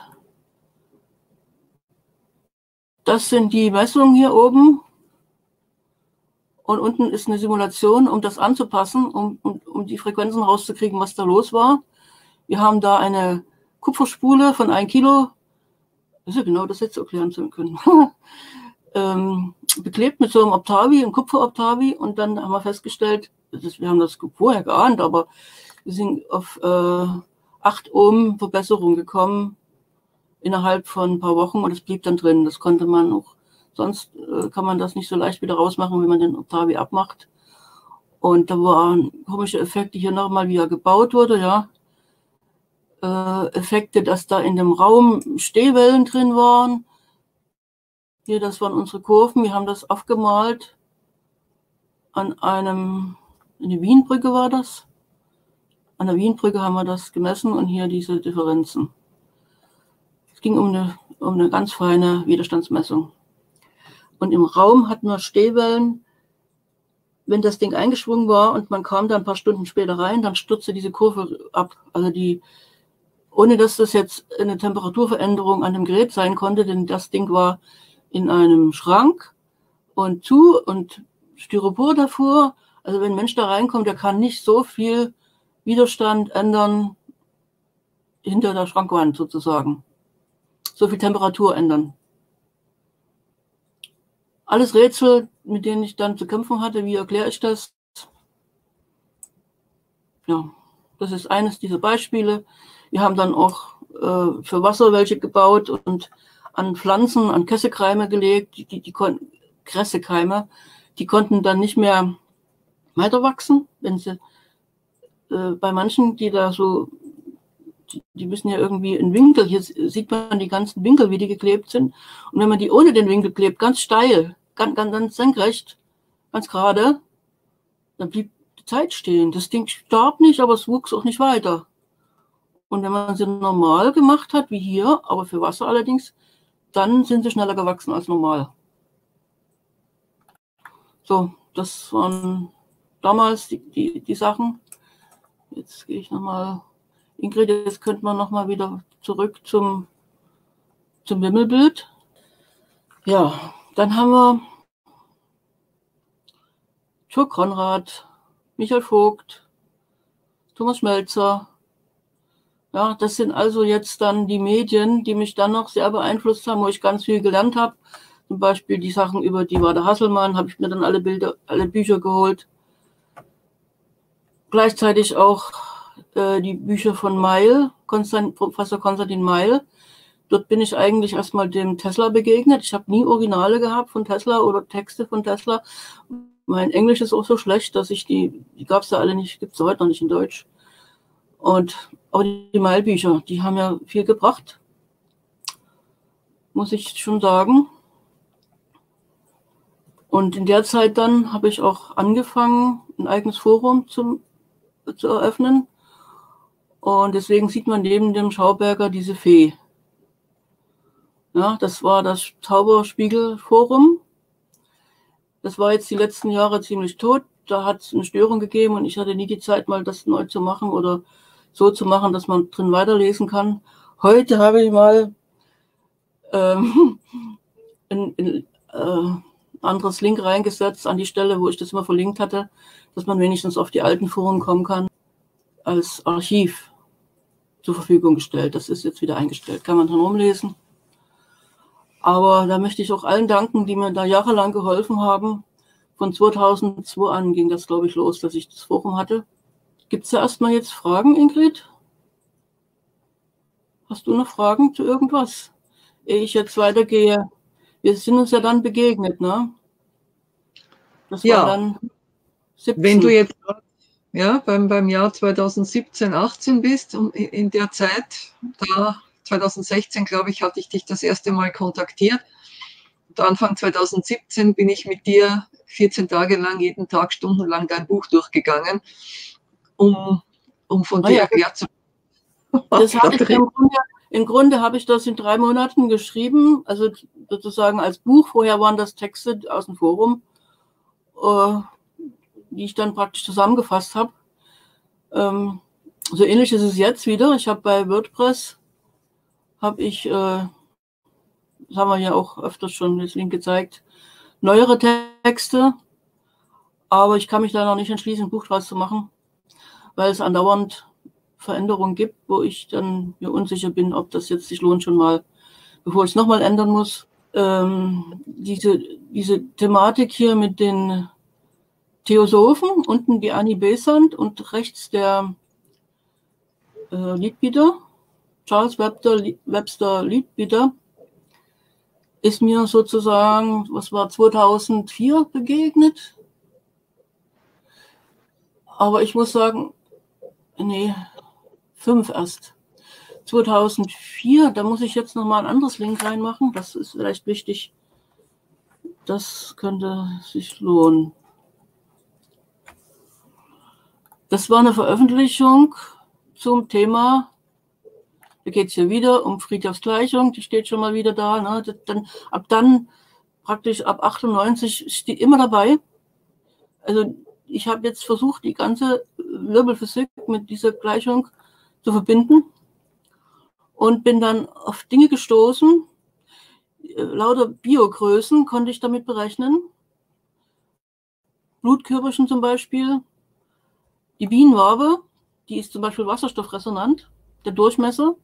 das sind die Messungen hier oben. Und unten ist eine Simulation, um das anzupassen, um, um, um die Frequenzen rauszukriegen, was da los war. Wir haben da eine Kupferspule von ein Kilo, das ist ja genau das jetzt erklären zu können, ähm, beklebt mit so einem Optavi, einem Kupfer-Optavi. Und dann haben wir festgestellt, das ist, wir haben das vorher geahnt, aber wir sind auf äh, acht Ohm Verbesserung gekommen innerhalb von ein paar Wochen und es blieb dann drin. Das konnte man auch, sonst äh, kann man das nicht so leicht wieder rausmachen, wenn man den Optavi abmacht. Und da waren komische Effekte hier nochmal, wie er gebaut wurde, ja. Äh, Effekte, dass da in dem Raum Stehwellen drin waren. Hier, das waren unsere Kurven, wir haben das aufgemalt an einem, in der Wienbrücke war das. An der Wienbrücke haben wir das gemessen und hier diese Differenzen. Es ging um eine, um eine ganz feine Widerstandsmessung. Und im Raum hatten wir Stehwellen. Wenn das Ding eingeschwungen war und man kam dann ein paar Stunden später rein, dann stürzte diese Kurve ab. Also die, ohne dass das jetzt eine Temperaturveränderung an dem Gerät sein konnte, denn das Ding war in einem Schrank und zu und Styropor davor. Also wenn ein Mensch da reinkommt, der kann nicht so viel Widerstand ändern hinter der Schrankwand sozusagen. So viel Temperatur ändern. Alles Rätsel, mit denen ich dann zu kämpfen hatte. Wie erkläre ich das? Ja, das ist eines dieser Beispiele. Wir haben dann auch äh, für Wasser welche gebaut und an Pflanzen, an Kessekreime gelegt. Die, die, die konnten, Kressekreime, die konnten dann nicht mehr weiter wachsen, wenn sie äh, bei manchen, die da so, die, die müssen ja irgendwie in Winkel, hier sieht man die ganzen Winkel, wie die geklebt sind. Und wenn man die ohne den Winkel klebt, ganz steil, ganz, ganz, ganz senkrecht, ganz gerade, dann blieb die Zeit stehen. Das Ding starb nicht, aber es wuchs auch nicht weiter. Und wenn man sie normal gemacht hat, wie hier, aber für Wasser allerdings, dann sind sie schneller gewachsen als normal. So, das waren damals die, die, die Sachen. Jetzt gehe ich nochmal, Ingrid, jetzt könnte man nochmal wieder zurück zum, zum Wimmelbild. Ja, dann haben wir Joe Konrad, Michael Vogt, Thomas Schmelzer. Ja, das sind also jetzt dann die Medien, die mich dann noch sehr beeinflusst haben, wo ich ganz viel gelernt habe. Zum Beispiel die Sachen über die Wada Hasselmann, habe ich mir dann alle Bilder, alle Bücher geholt. Gleichzeitig auch äh, die Bücher von Meil, Konstant, Professor Konstantin Meil. Dort bin ich eigentlich erstmal dem Tesla begegnet. Ich habe nie Originale gehabt von Tesla oder Texte von Tesla. Mein Englisch ist auch so schlecht, dass ich die, die gab es da alle nicht, gibt es heute noch nicht in Deutsch. Und aber die Meil-Bücher, die haben ja viel gebracht, muss ich schon sagen. Und in der Zeit dann habe ich auch angefangen, ein eigenes Forum zum, zu eröffnen. Und deswegen sieht man neben dem Schauberger diese Fee. Ja, das war das Zauberspiegel-Forum. Das war jetzt die letzten Jahre ziemlich tot. Da hat es eine Störung gegeben und ich hatte nie die Zeit, mal das neu zu machen oder so zu machen, dass man drin weiterlesen kann. Heute habe ich mal ähm, ein, ein äh, anderes Link reingesetzt an die Stelle, wo ich das immer verlinkt hatte, dass man wenigstens auf die alten Foren kommen kann, als Archiv zur Verfügung gestellt. Das ist jetzt wieder eingestellt, kann man dran rumlesen. Aber da möchte ich auch allen danken, die mir da jahrelang geholfen haben. Von zweitausendzwei an ging das, glaube ich, los, dass ich das Forum hatte. Gibt es da erstmal jetzt Fragen, Ingrid? Hast du noch Fragen zu irgendwas? Ehe ich jetzt weitergehe. Wir sind uns ja dann begegnet, ne? Das ja, war dann siebzehn. Wenn du jetzt ja, beim, beim Jahr zweitausendsiebzehn, achtzehn bist und in der Zeit, da zweitausendsechzehn, glaube ich, hatte ich dich das erste Mal kontaktiert. Und Anfang zweitausendsiebzehn bin ich mit dir vierzehn Tage lang, jeden Tag stundenlang dein Buch durchgegangen, um, um von Ah, dir ja. erklärt zu Das habe ich im Grunde, im Grunde habe ich das in drei Monaten geschrieben, also sozusagen als Buch. Vorher waren das Texte aus dem Forum, äh, die ich dann praktisch zusammengefasst habe. Ähm, so ähnlich ist es jetzt wieder. Ich habe bei WordPress, habe ich, äh, das haben wir ja auch öfters schon das Link gezeigt, neuere Texte, aber ich kann mich da noch nicht entschließen, ein Buch draus zu machen, weil es andauernd Veränderungen gibt, wo ich dann mir unsicher bin, ob das jetzt sich lohnt schon mal, bevor ich es nochmal ändern muss. Ähm, diese, diese Thematik hier mit den Theosophen, unten die Annie Besant und rechts der äh, Leadbeater, Charles Webster, Webster Leadbeater, ist mir sozusagen, was war zweitausendvier begegnet. Aber ich muss sagen, nee, fünf erst. zweitausendvier, da muss ich jetzt nochmal ein anderes Link reinmachen. Das ist vielleicht wichtig. Das könnte sich lohnen. Das war eine Veröffentlichung zum Thema, da geht es hier wieder um Fritjofs Gleichung, die steht schon mal wieder da. Ne? Dann, ab dann, praktisch ab achtundneunzig, steht immer dabei. Also ich habe jetzt versucht, die ganze Wirbelphysik mit dieser Gleichung zu verbinden und bin dann auf Dinge gestoßen. Lauter Biogrößen konnte ich damit berechnen. Blutkörperchen zum Beispiel. Die Bienenwabe, die ist zum Beispiel wasserstoffresonant, der Durchmesser.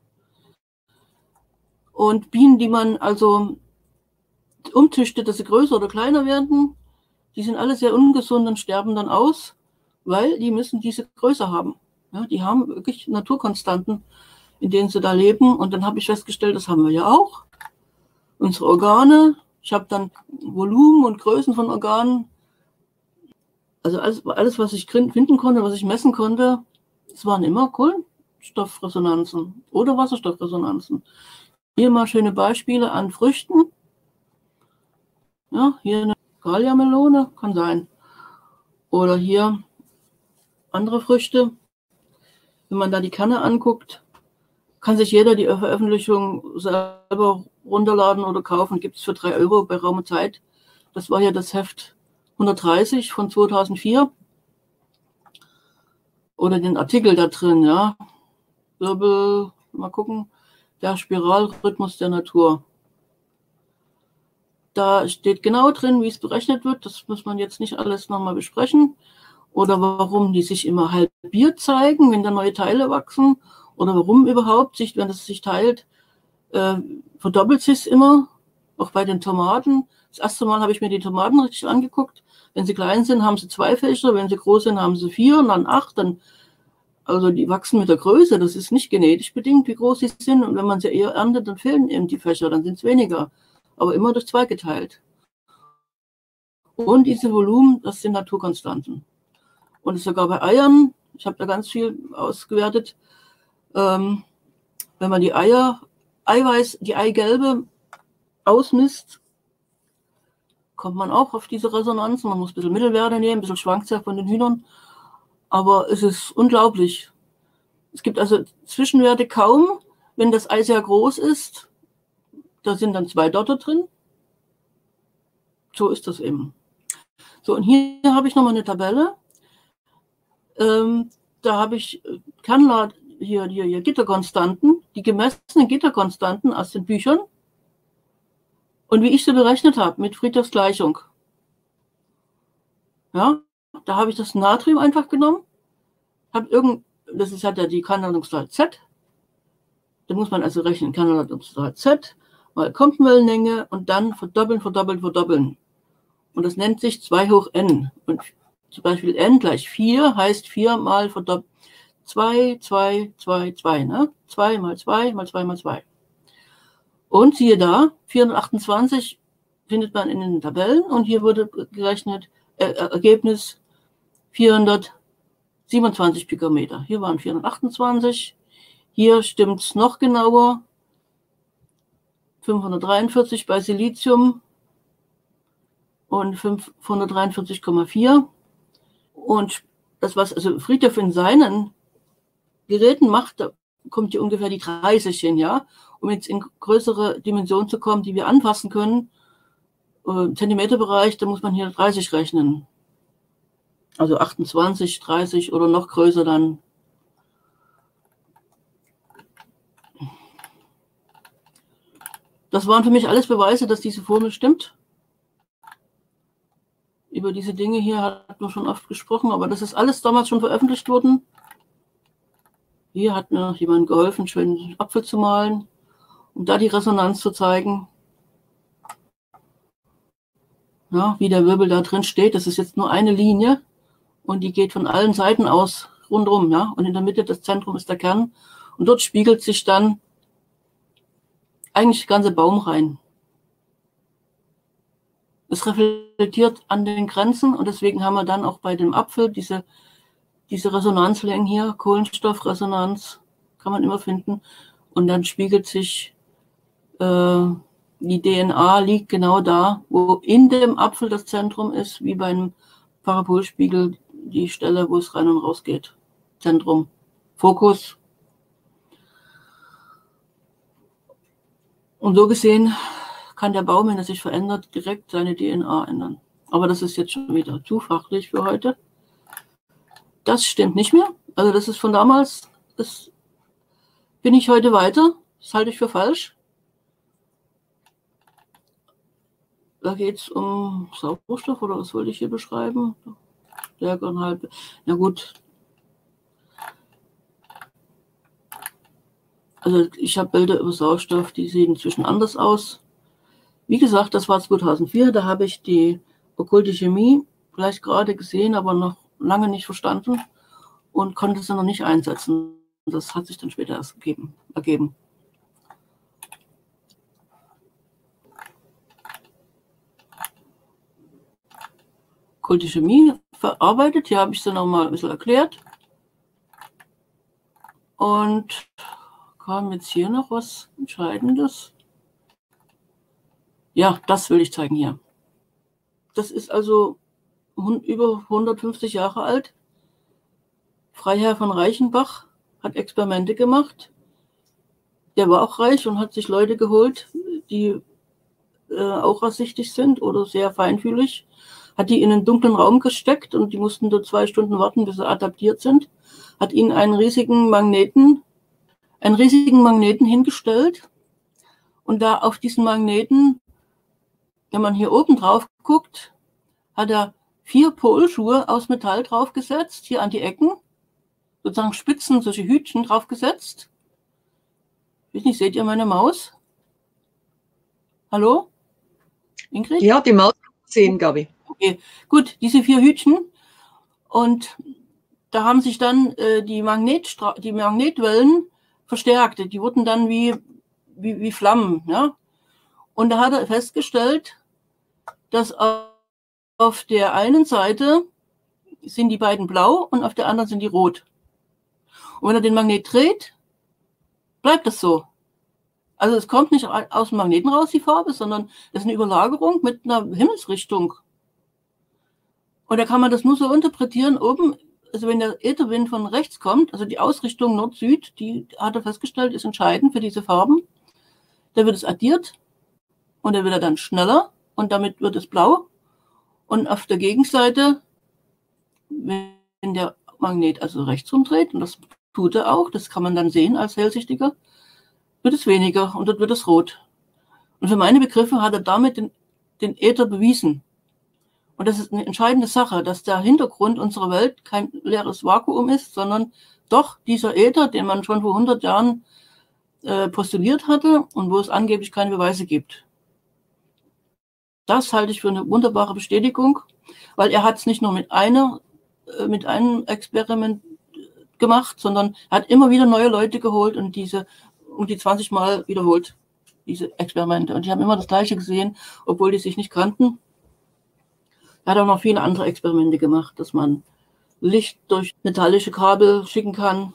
Und Bienen, die man also umzüchtet, dass sie größer oder kleiner werden, die sind alle sehr ungesund und sterben dann aus, weil die müssen diese Größe haben. Ja, die haben wirklich Naturkonstanten, in denen sie da leben. Und dann habe ich festgestellt, das haben wir ja auch. Unsere Organe, ich habe dann Volumen und Größen von Organen, also alles, alles, was ich finden konnte, was ich messen konnte, es waren immer Kohlenstoffresonanzen oder Wasserstoffresonanzen. Hier mal schöne Beispiele an Früchten. Ja, hier eine Gallia-Melone, kann sein. Oder hier andere Früchte. Wenn man da die Kerne anguckt, kann sich jeder die Veröffentlichung selber runterladen oder kaufen. Gibt es für drei Euro bei Raum und Zeit. Das war ja das Heft hundertdreißig von zweitausendvier. Oder den Artikel da drin, ja. Wirbel, mal gucken. Der Spiralrhythmus der Natur. Da steht genau drin, wie es berechnet wird. Das muss man jetzt nicht alles nochmal besprechen. Oder warum die sich immer halbiert zeigen, wenn da neue Teile wachsen. Oder warum überhaupt sich, wenn es sich teilt, äh, verdoppelt sich es immer. Auch bei den Tomaten. Das erste Mal habe ich mir die Tomaten richtig angeguckt. Wenn sie klein sind, haben sie zwei Fächer. Wenn sie groß sind, haben sie vier und dann acht. Dann, also die wachsen mit der Größe. Das ist nicht genetisch bedingt, wie groß sie sind. Und wenn man sie eher erntet, dann fehlen eben die Fächer. Dann sind es weniger. Aber immer durch zwei geteilt. Und diese Volumen, das sind Naturkonstanten. Und sogar bei Eiern, ich habe da ganz viel ausgewertet, ähm, wenn man die Eier, Eiweiß, die Eigelbe ausmisst, kommt man auch auf diese Resonanzen. Man muss ein bisschen Mittelwerte nehmen, ein bisschen schwankt es ja von den Hühnern. Aber es ist unglaublich. Es gibt also Zwischenwerte kaum, wenn das Ei sehr groß ist. Da sind dann zwei Dotter drin. So ist das eben. So, und hier habe ich nochmal eine Tabelle. Ähm, da habe ich Kernlad, hier, hier, hier Gitterkonstanten, die gemessenen Gitterkonstanten aus den Büchern. Und wie ich sie berechnet habe mit Fritjofs Gleichung. Ja, da habe ich das Natrium einfach genommen. Habe irgend, das ist halt ja die Kernladungszahl Z. Da muss man also rechnen, Kernladungszahl Z mal Kompenwellenlänge und dann verdoppeln, verdoppeln, verdoppeln. Und das nennt sich zwei hoch n. Und zum Beispiel n gleich vier heißt vier mal verdoppelt. zwei, zwei, zwei, zwei, ne? zwei mal zwei mal zwei mal zwei. Und siehe da, vierhundertachtundzwanzig findet man in den Tabellen und hier wurde gerechnet, äh, Ergebnis vierhundertsiebenundzwanzig Picometer. Hier waren vierhundertachtundzwanzig, hier stimmt es noch genauer, fünfhundertdreiundvierzig bei Silizium und fünfhundertdreiundvierzig Komma vier. Und das, was also Fritjof in seinen Geräten macht, da kommt hier ungefähr die dreißig hin, ja. Um jetzt in größere Dimensionen zu kommen, die wir anpassen können, äh, Zentimeterbereich, da muss man hier dreißig rechnen. Also achtundzwanzig, dreißig oder noch größer dann. Das waren für mich alles Beweise, dass diese Formel stimmt. Über diese Dinge hier hat man schon oft gesprochen, aber das ist alles damals schon veröffentlicht worden. Hier hat mir noch jemand geholfen, schön einen Apfel zu malen, um da die Resonanz zu zeigen. Ja, wie der Wirbel da drin steht, das ist jetzt nur eine Linie und die geht von allen Seiten aus rundherum, ja. Und in der Mitte des Zentrums ist der Kern und dort spiegelt sich dann eigentlich der ganze Baum rein. Es reflektiert an den Grenzen und deswegen haben wir dann auch bei dem Apfel diese, diese Resonanzlängen hier, Kohlenstoffresonanz, kann man immer finden. Und dann spiegelt sich, äh, die D N A liegt genau da, wo in dem Apfel das Zentrum ist, wie beim Parabolspiegel die Stelle, wo es rein und raus geht. Zentrum, Fokus. Und so gesehen kann der Baum, wenn er sich verändert, direkt seine D N A ändern. Aber das ist jetzt schon wieder zu fachlich für heute. Das stimmt nicht mehr. Also das ist von damals, das bin ich heute weiter. Das halte ich für falsch. Da geht es um Sauerstoff, oder was wollte ich hier beschreiben? Stärke und halbe. Na gut. Also ich habe Bilder über Sauerstoff, die sehen inzwischen anders aus. Wie gesagt, das war zweitausendvier, da habe ich die okkulte Chemie vielleicht gerade gesehen, aber noch lange nicht verstanden und konnte sie noch nicht einsetzen. Das hat sich dann später erst gegeben, ergeben. Okkulte Chemie verarbeitet, hier habe ich sie nochmal ein bisschen erklärt. Und kam jetzt hier noch was Entscheidendes. Ja, das will ich zeigen hier. Das ist also über hundertfünfzig Jahre alt. Freiherr von Reichenbach hat Experimente gemacht. Der war auch reich und hat sich Leute geholt, die äh, aurasichtig sind oder sehr feinfühlig. Hat die in einen dunklen Raum gesteckt und die mussten dort zwei Stunden warten, bis sie adaptiert sind. Hat ihnen einen riesigen Magneten, einen riesigen Magneten hingestellt. Und da auf diesen Magneten, wenn man hier oben drauf guckt, hat er vier Polschuhe aus Metall draufgesetzt, hier an die Ecken, sozusagen Spitzen, solche Hütchen draufgesetzt. Ich weiß nicht, seht ihr meine Maus? Hallo? Ingrid? Ja, die Maus sehen, glaube ich. Okay, gut, diese vier Hütchen. Und da haben sich dann äh, die, Magnetstra die Magnetwellen verstärkt. Die wurden dann wie, wie, wie Flammen. Ja? Und da hat er festgestellt, dass auf der einen Seite sind die beiden blau und auf der anderen sind die rot. Und wenn er den Magnet dreht, bleibt das so. Also es kommt nicht aus dem Magneten raus, die Farbe, sondern es ist eine Überlagerung mit einer Himmelsrichtung. Und da kann man das nur so interpretieren, oben, also wenn der Ätherwind von rechts kommt, also die Ausrichtung Nord-Süd, die hat er festgestellt, ist entscheidend für diese Farben. Da wird es addiert und dann wird er dann schneller und damit wird es blau. Und auf der Gegenseite, wenn der Magnet also rechts rumdreht, und das tut er auch, das kann man dann sehen als Hellsichtiger, wird es weniger und dort wird es rot. Und für meine Begriffe hat er damit den, den Äther bewiesen. Und das ist eine entscheidende Sache, dass der Hintergrund unserer Welt kein leeres Vakuum ist, sondern doch dieser Äther, den man schon vor hundert Jahren äh, postuliert hatte und wo es angeblich keine Beweise gibt. Das halte ich für eine wunderbare Bestätigung, weil er hat es nicht nur mit einer, äh, mit einem Experiment gemacht, sondern er hat immer wieder neue Leute geholt und diese um die zwanzig Mal wiederholt, diese Experimente. Und die haben immer das Gleiche gesehen, obwohl die sich nicht kannten. Er hat auch noch viele andere Experimente gemacht, dass man Licht durch metallische Kabel schicken kann.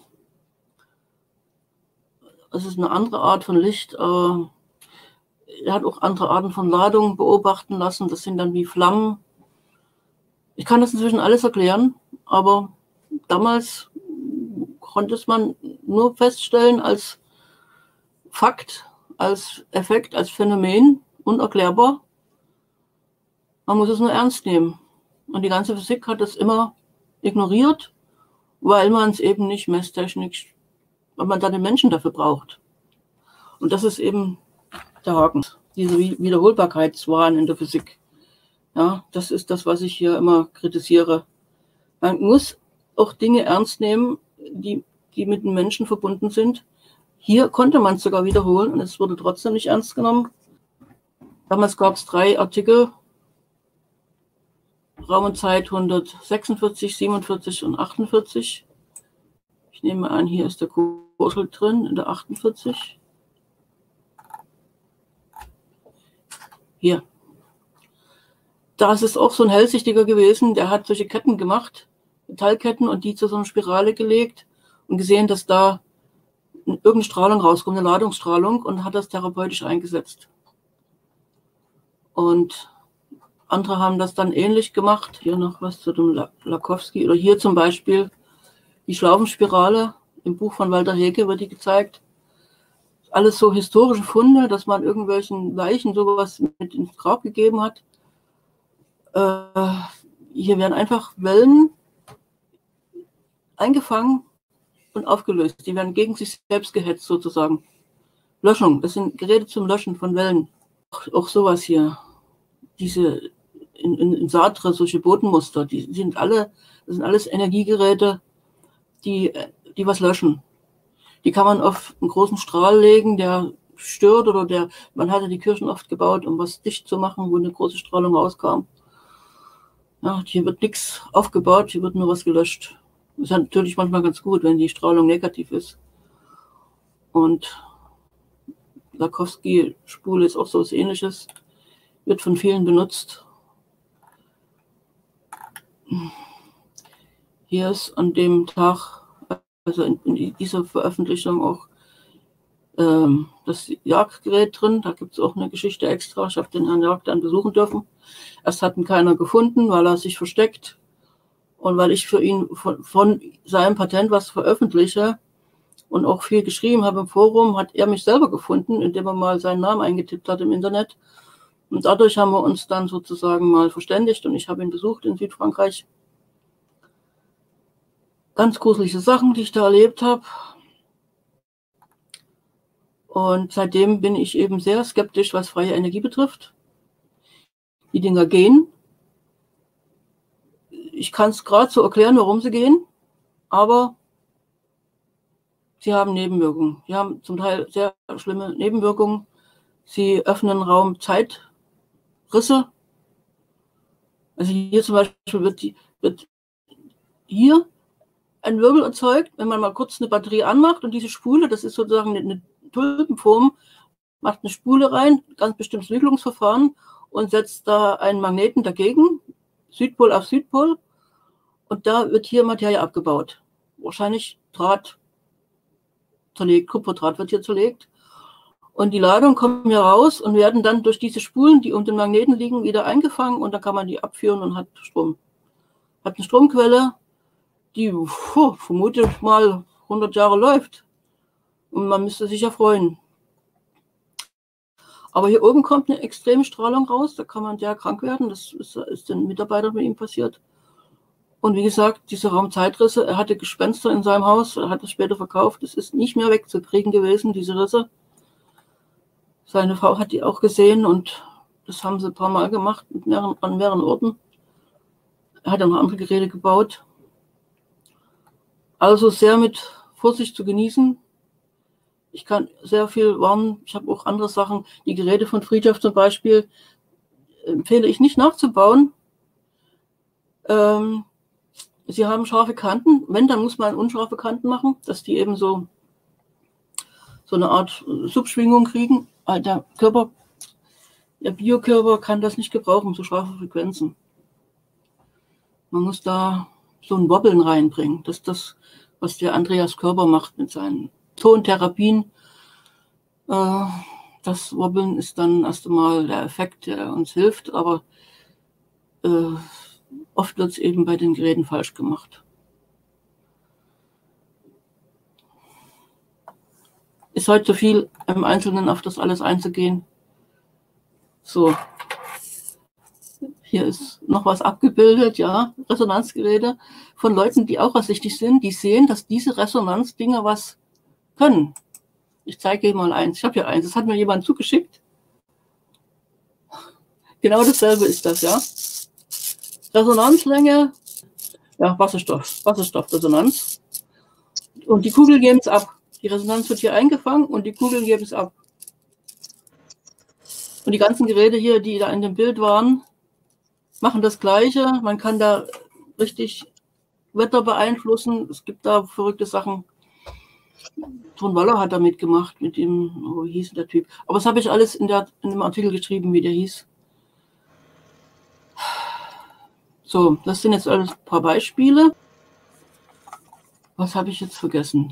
Das ist eine andere Art von Licht. Er hat auch andere Arten von Ladung beobachten lassen. Das sind dann wie Flammen. Ich kann das inzwischen alles erklären, aber damals konnte es man nur feststellen als Fakt, als Effekt, als Phänomen, unerklärbar. Man muss es nur ernst nehmen. Und die ganze Physik hat es immer ignoriert, weil man es eben nicht messtechnisch, weil man da den Menschen dafür braucht. Und das ist eben der Haken, diese Wiederholbarkeitswahn in der Physik. Ja, das ist das, was ich hier immer kritisiere. Man muss auch Dinge ernst nehmen, die, die mit den Menschen verbunden sind. Hier konnte man es sogar wiederholen und es wurde trotzdem nicht ernst genommen. Damals gab es drei Artikel, Raum und Zeit hundertsechsundvierzig, siebenundvierzig und achtundvierzig. Ich nehme an, hier ist der Kursel drin, in der achtundvierzig. Hier. Da ist es auch so ein Hellsichtiger gewesen, der hat solche Ketten gemacht, Metallketten, und die zu so einer Spirale gelegt und gesehen, dass da irgendeine Strahlung rauskommt, eine Ladungsstrahlung, und hat das therapeutisch eingesetzt. Und andere haben das dann ähnlich gemacht. Hier noch was zu dem Lakowski. Oder hier zum Beispiel die Schlaufenspirale. Im Buch von Walter Hege wird die gezeigt. Alles so historische Funde, dass man irgendwelchen Leichen sowas mit ins Grab gegeben hat. Äh, hier werden einfach Wellen eingefangen und aufgelöst. Die werden gegen sich selbst gehetzt sozusagen. Löschung, das sind Geräte zum Löschen von Wellen. Auch, auch sowas hier. Diese in, in, in Sartre, solche Bodenmuster, die sind alle, das sind alles Energiegeräte, die, die was löschen. Die kann man auf einen großen Strahl legen, der stört, oder der, man hatte die Kirchen oft gebaut, um was dicht zu machen, wo eine große Strahlung rauskam. Ja, hier wird nichts aufgebaut, hier wird nur was gelöscht. Das ist natürlich manchmal ganz gut, wenn die Strahlung negativ ist. Und Lakowski-Spule ist auch so was Ähnliches, wird von vielen benutzt. Hier ist an dem Tag, also in, in dieser Veröffentlichung auch ähm, das Jagdgerät drin. Da gibt es auch eine Geschichte extra. Ich habe den Herrn Jagd dann besuchen dürfen. Erst hat ihn keiner gefunden, weil er sich versteckt. Und weil ich für ihn von, von seinem Patent was veröffentliche und auch viel geschrieben habe im Forum, hat er mich selber gefunden, indem er mal seinen Namen eingetippt hat im Internet. Und dadurch haben wir uns dann sozusagen mal verständigt und ich habe ihn besucht in Südfrankreich. Ganz gruselige Sachen, die ich da erlebt habe. Und seitdem bin ich eben sehr skeptisch, was freie Energie betrifft. Die Dinger gehen. Ich kann es gerade so erklären, warum sie gehen, aber sie haben Nebenwirkungen. Sie haben zum Teil sehr schlimme Nebenwirkungen. Sie öffnen Raum-Zeit. Risse. Also hier zum Beispiel wird, die, wird hier ein Wirbel erzeugt, wenn man mal kurz eine Batterie anmacht und diese Spule, das ist sozusagen eine Tulpenform, macht eine Spule rein, ganz bestimmtes Wicklungsverfahren und setzt da einen Magneten dagegen, Südpol auf Südpol, und da wird hier Materie abgebaut. Wahrscheinlich Draht zerlegt, Kupferdraht wird hier zerlegt. Und die Ladungen kommen hier raus und werden dann durch diese Spulen, die um den Magneten liegen, wieder eingefangen und dann kann man die abführen und hat Strom. Hat eine Stromquelle, die puh, vermutlich mal hundert Jahre läuft. Und man müsste sich ja freuen. Aber hier oben kommt eine extreme Strahlung raus, da kann man sehr krank werden. Das ist, ist den Mitarbeitern mit ihm passiert. Und wie gesagt, diese Raumzeitrisse, er hatte Gespenster in seinem Haus, er hat es später verkauft. Es ist nicht mehr wegzukriegen gewesen, diese Risse. Seine Frau hat die auch gesehen und das haben sie ein paar Mal gemacht mit mehreren, an mehreren Orten. Er hat dann noch andere Geräte gebaut. Also sehr mit Vorsicht zu genießen. Ich kann sehr viel warnen. Ich habe auch andere Sachen. Die Geräte von Fridtjof zum Beispiel empfehle ich nicht nachzubauen. Ähm, sie haben scharfe Kanten. Wenn, dann muss man unscharfe Kanten machen, dass die eben so, so eine Art Subschwingung kriegen. Der Körper, der Biokörper kann das nicht gebrauchen, so scharfe Frequenzen. Man muss da so ein Wobbeln reinbringen. Das ist das, was der Andreas Körber macht mit seinen Tontherapien. Das Wobbeln ist dann erst einmal der Effekt, der uns hilft, aber oft wird es eben bei den Geräten falsch gemacht. ist heute zu viel, im Einzelnen auf das alles einzugehen. So. Hier ist noch was abgebildet, ja, Resonanzgeräte von Leuten, die auch hellsichtig sind, die sehen, dass diese Resonanzdinger was können. Ich zeige Ihnen mal eins. Ich habe hier eins. Das hat mir jemand zugeschickt. Genau dasselbe ist das, ja. Resonanzlänge, ja, Wasserstoff, Wasserstoffresonanz. Und die Kugeln geben es ab. Die Resonanz wird hier eingefangen und die Kugeln geben es ab. Und die ganzen Geräte hier, die da in dem Bild waren, machen das Gleiche. Man kann da richtig Wetter beeinflussen. Es gibt da verrückte Sachen. Ton Waller hat da mitgemacht, mit dem, oh, wie hieß der Typ. Aber das habe ich alles in, der, in dem Artikel geschrieben, wie der hieß. So, das sind jetzt alles ein paar Beispiele. Was habe ich jetzt vergessen?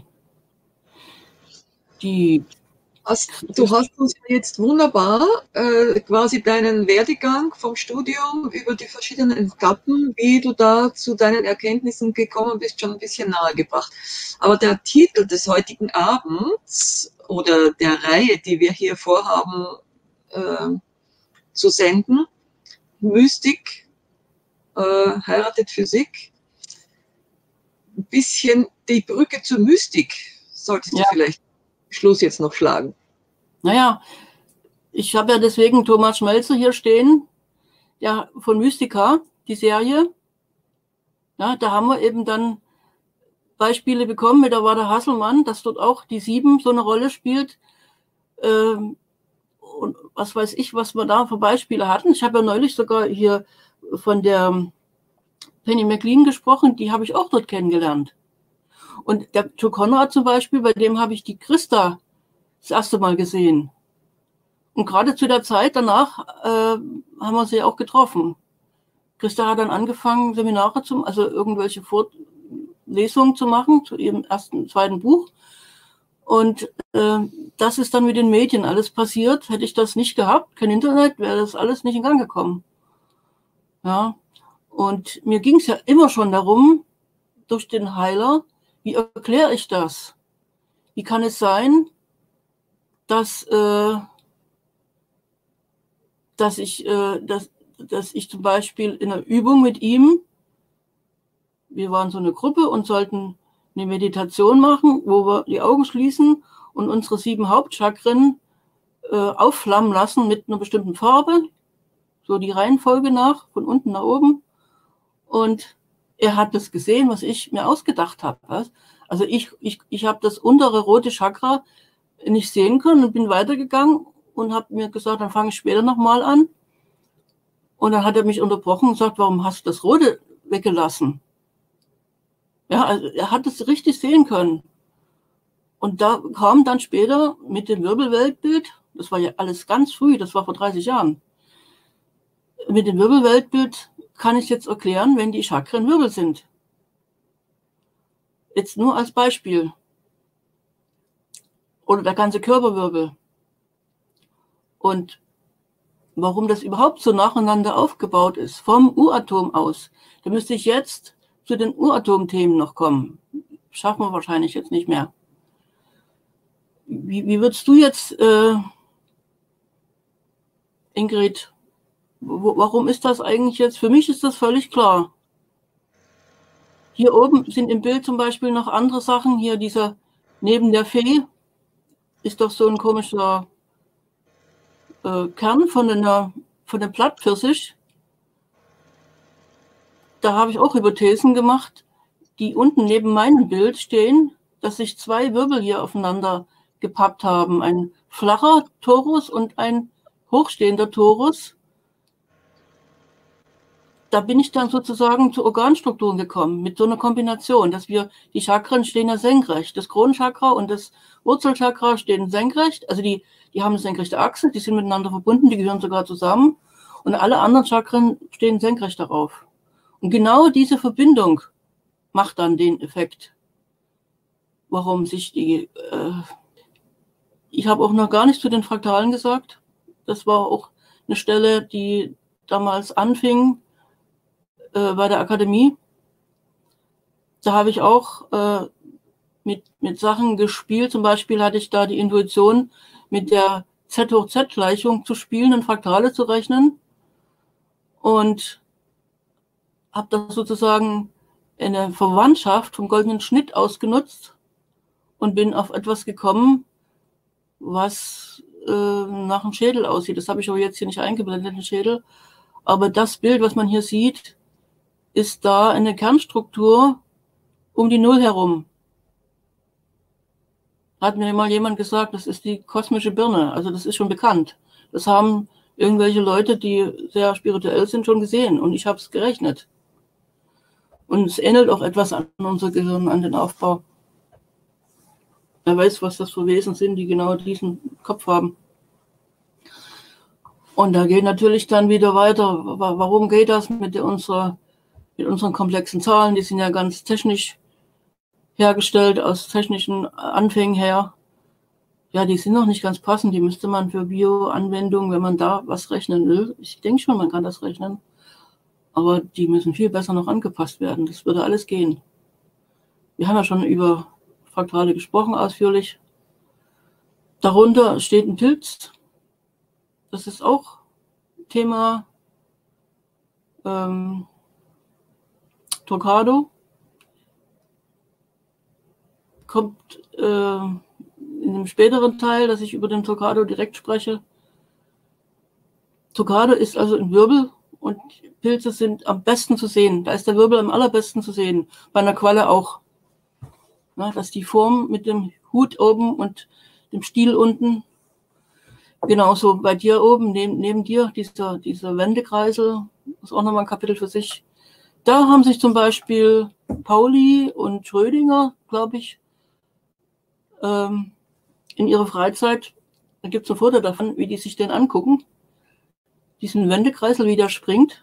Die Hast, du hast uns jetzt wunderbar äh, quasi deinen Werdegang vom Studium über die verschiedenen Etappen, wie du da zu deinen Erkenntnissen gekommen bist, schon ein bisschen nahegebracht. Aber der Titel des heutigen Abends oder der Reihe, die wir hier vorhaben äh, zu senden, Mystik äh, heiratet Physik, ein bisschen die Brücke zur Mystik solltest du Ja. vielleicht Schluss jetzt noch schlagen. Naja, ich habe ja deswegen Thomas Schmelzer hier stehen, ja, von Mystica, die Serie. Ja, da haben wir eben dann Beispiele bekommen mit der Wada Hasselmann, dass dort auch die Sieben so eine Rolle spielt. Ähm, und was weiß ich, was wir da für Beispiele hatten. Ich habe ja neulich sogar hier von der Penny McLean gesprochen, die habe ich auch dort kennengelernt. Und der Joe Conrad zum Beispiel, bei dem habe ich die Christa das erste Mal gesehen. Und gerade zu der Zeit danach äh, haben wir sie auch getroffen. Christa hat dann angefangen, Seminare zu, also irgendwelche Vorlesungen zu machen zu ihrem ersten, zweiten Buch. Und äh, das ist dann mit den Medien alles passiert. Hätte ich das nicht gehabt, kein Internet, wäre das alles nicht in Gang gekommen. Ja. Und mir ging es ja immer schon darum, durch den Heiler, wie erkläre ich das? Wie kann es sein, dass, äh, dass, ich, äh, dass, dass ich zum Beispiel in einer Übung mit ihm, wir waren so eine Gruppe und sollten eine Meditation machen, wo wir die Augen schließen und unsere sieben Hauptchakren äh, aufflammen lassen mit einer bestimmten Farbe, so die Reihenfolge nach, von unten nach oben. Und er hat das gesehen, was ich mir ausgedacht habe. Was? Also ich, ich, ich habe das untere rote Chakra nicht sehen können und bin weitergegangen und habe mir gesagt, dann fange ich später nochmal an. Und dann hat er mich unterbrochen und gesagt, warum hast du das rote weggelassen? Ja, also er hat es richtig sehen können. Und da kam dann später mit dem Wirbelweltbild, das war ja alles ganz früh, das war vor dreißig Jahren, mit dem Wirbelweltbild kann ich jetzt erklären, wenn die Chakren Wirbel sind. Jetzt nur als Beispiel. Oder der ganze Körperwirbel. Und warum das überhaupt so nacheinander aufgebaut ist, vom Uratom aus. Da müsste ich jetzt zu den Uratomthemen noch kommen. Schaffen wir wahrscheinlich jetzt nicht mehr. Wie, wie würdest du jetzt, äh, Ingrid, wo, warum ist das eigentlich jetzt? Für mich ist das völlig klar. Hier oben sind im Bild zum Beispiel noch andere Sachen. Hier dieser, neben der Fee, ist doch so ein komischer äh, Kern von, einer, von dem Blattpfirsich. Da habe ich auch Hypothesen gemacht, die unten neben meinem Bild stehen, dass sich zwei Wirbel hier aufeinander gepappt haben. Ein flacher Torus und ein hochstehender Torus. Da bin ich dann sozusagen zu Organstrukturen gekommen, mit so einer Kombination, dass wir, die Chakren stehen ja senkrecht. Das Kronenchakra und das Wurzelchakra stehen senkrecht, also die, die haben eine senkrechte Achse, die sind miteinander verbunden, die gehören sogar zusammen. Und alle anderen Chakren stehen senkrecht darauf. Und genau diese Verbindung macht dann den Effekt, warum sich die... Äh ich habe auch noch gar nichts zu den Fraktalen gesagt. Das war auch eine Stelle, die damals anfing, bei der Akademie. Da habe ich auch äh, mit, mit Sachen gespielt. Zum Beispiel hatte ich da die Intuition, mit der Z hoch Z-Gleichung zu spielen und Fraktale zu rechnen. Und habe das sozusagen eine Verwandtschaft vom goldenen Schnitt ausgenutzt und bin auf etwas gekommen, was äh, nach einem Schädel aussieht. Das habe ich aber jetzt hier nicht eingeblendet, den Schädel. Aber das Bild, was man hier sieht, ist da eine Kernstruktur um die Null herum. Hat mir mal jemand gesagt, das ist die kosmische Birne. Also das ist schon bekannt. Das haben irgendwelche Leute, die sehr spirituell sind, schon gesehen. Und ich habe es gerechnet. Und es ähnelt auch etwas an unser Gehirn, an den Aufbau. Er weiß, was das für Wesen sind, die genau diesen Kopf haben. Und da geht natürlich dann wieder weiter. Warum geht das mit unserer, mit unseren komplexen Zahlen? Die sind ja ganz technisch hergestellt, aus technischen Anfängen her. Ja, die sind noch nicht ganz passend. Die müsste man für Bio-Anwendungen, wenn man da was rechnen will. Ich denke schon, man kann das rechnen. Aber die müssen viel besser noch angepasst werden. Das würde alles gehen. Wir haben ja schon über Fraktale gesprochen, ausführlich. Darunter steht ein Pilz. Das ist auch Thema ähm, Tocado. Kommt äh, in einem späteren Teil, dass ich über den Tocado direkt spreche. Tocado ist also ein Wirbel und Pilze sind am besten zu sehen. Da ist der Wirbel am allerbesten zu sehen. Bei einer Qualle auch. Na, dass die Form mit dem Hut oben und dem Stiel unten, genauso bei dir oben, neben, neben dir, dieser, dieser Wendekreisel, ist auch nochmal ein Kapitel für sich. Da haben sich zum Beispiel Pauli und Schrödinger, glaube ich, ähm, in ihrer Freizeit, da gibt es ein Foto davon, wie die sich den angucken, diesen Wendekreisel, wie der springt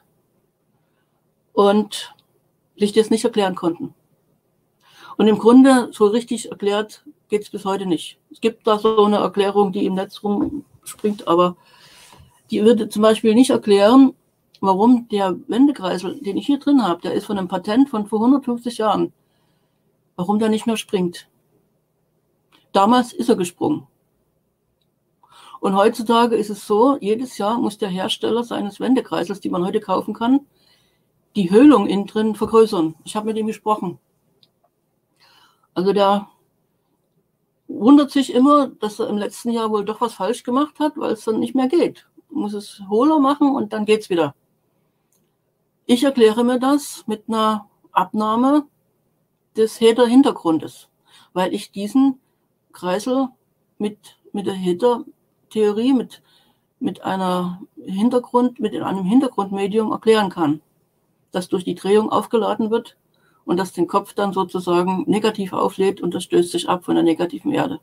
und sich das nicht erklären konnten. Und im Grunde, so richtig erklärt, geht es bis heute nicht. Es gibt da so eine Erklärung, die im Netz rumspringt, aber die würde zum Beispiel nicht erklären, warum der Wendekreisel, den ich hier drin habe, der ist von einem Patent von vor hundertfünfzig Jahren, warum der nicht mehr springt. Damals ist er gesprungen. Und heutzutage ist es so, jedes Jahr muss der Hersteller seines Wendekreisels, die man heute kaufen kann, die Höhlung innen drin vergrößern. Ich habe mit ihm gesprochen. Also der wundert sich immer, dass er im letzten Jahr wohl doch was falsch gemacht hat, weil es dann nicht mehr geht. Man muss es hohler machen und dann geht's wieder. Ich erkläre mir das mit einer Abnahme des Hether-Hintergrundes, weil ich diesen Kreisel mit, mit der Hether-Theorie, mit, mit einer Hintergrund, mit einem Hintergrundmedium erklären kann, das durch die Drehung aufgeladen wird und das den Kopf dann sozusagen negativ auflädt und das stößt sich ab von der negativen Erde.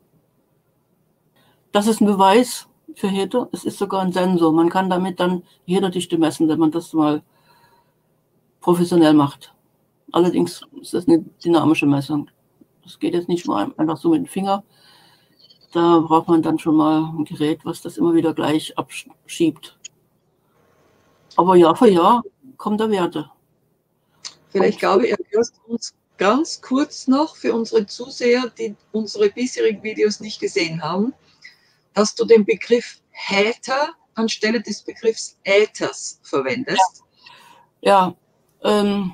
Das ist ein Beweis für Hether. Es ist sogar ein Sensor. Man kann damit dann die Hetherdichte messen, wenn man das mal professionell macht. Allerdings ist das eine dynamische Messung. Das geht jetzt nicht nur einfach so mit dem Finger. Da braucht man dann schon mal ein Gerät, was das immer wieder gleich abschiebt. Aber Jahr für Jahr kommen da Werte. Vielleicht, glaube ich, erklärst du uns ganz kurz noch für unsere Zuseher, die unsere bisherigen Videos nicht gesehen haben, dass du den Begriff Hether anstelle des Begriffs Äthers verwendest. Ja, ja ähm,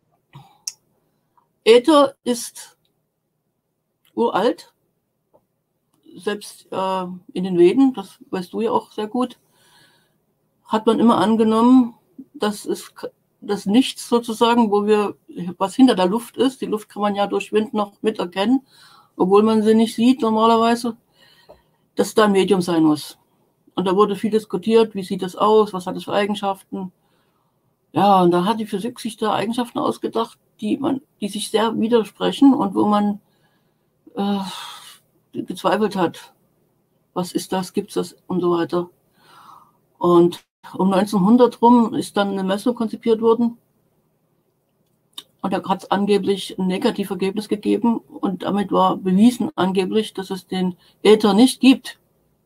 Äther ist uralt, selbst äh, in den Veden, das weißt du ja auch sehr gut, hat man immer angenommen, dass es das Nichts sozusagen, wo wir, was hinter der Luft ist, die Luft kann man ja durch Wind noch mit erkennen, obwohl man sie nicht sieht normalerweise, dass da ein Medium sein muss. Und da wurde viel diskutiert, wie sieht das aus, was hat es für Eigenschaften. Ja, und da hat die Physik sich da Eigenschaften ausgedacht, die man, die sich sehr widersprechen und wo man äh, gezweifelt hat. Was ist das, gibt es das und so weiter. Und um neunzehnhundert rum ist dann eine Messung konzipiert worden und da hat es angeblich ein Negativergebnis gegeben und damit war bewiesen angeblich, dass es den Äther nicht gibt.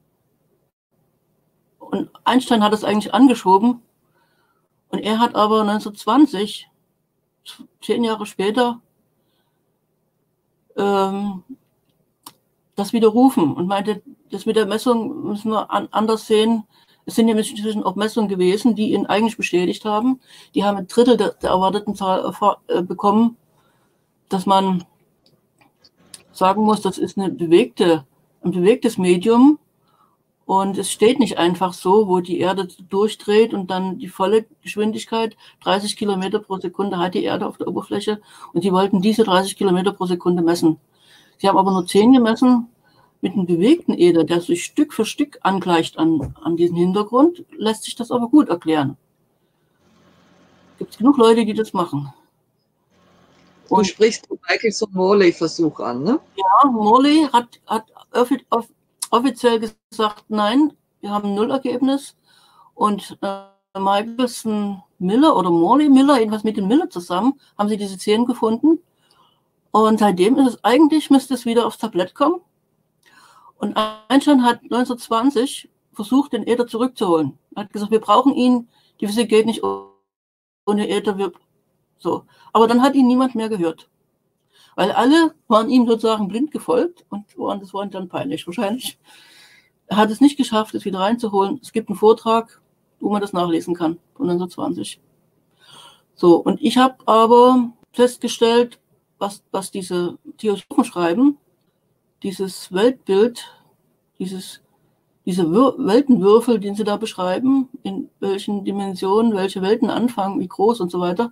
Und Einstein hat es eigentlich angeschoben und er hat aber neunzehnhundertzwanzig, zehn Jahre später, ähm, das widerrufen und meinte, das mit der Messung müssen wir an, anders sehen. Es sind nämlich inzwischen auch Messungen gewesen, die ihn eigentlich bestätigt haben. Die haben ein Drittel der, der erwarteten Zahl äh, bekommen, dass man sagen muss, das ist eine bewegte, ein bewegtes Medium und es steht nicht einfach so, wo die Erde durchdreht und dann die volle Geschwindigkeit, dreißig Kilometer pro Sekunde hat die Erde auf der Oberfläche und die wollten diese dreißig Kilometer pro Sekunde messen. Sie haben aber nur zehn gemessen. Mit einem bewegten Äther, der sich Stück für Stück angleicht an, an diesen Hintergrund, lässt sich das aber gut erklären. Es gibt genug Leute, die das machen. Und du sprichst den Michelson-Morley-Versuch an, ne? Ja, Morley hat, hat offiziell gesagt, nein, wir haben ein Nullergebnis. Und äh, Michelson-Miller oder Morley-Miller, irgendwas mit dem Miller zusammen, haben sie diese zehn gefunden. Und seitdem ist es eigentlich, müsste es wieder aufs Tablett kommen. Und Einstein hat neunzehnhundertzwanzig versucht, den Äther zurückzuholen. Er hat gesagt, wir brauchen ihn, die Physik geht nicht ohne Äther. Wir, so. Aber dann hat ihn niemand mehr gehört. Weil alle waren ihm sozusagen blind gefolgt und waren, das war ihm dann peinlich wahrscheinlich. Er hat es nicht geschafft, es wieder reinzuholen. Es gibt einen Vortrag, wo man das nachlesen kann, von neunzehnhundertzwanzig. So, und ich habe aber festgestellt, was, was diese Theosophen schreiben, dieses Weltbild, dieses, diese Wir Weltenwürfel, den sie da beschreiben, in welchen Dimensionen, welche Welten anfangen, wie groß und so weiter,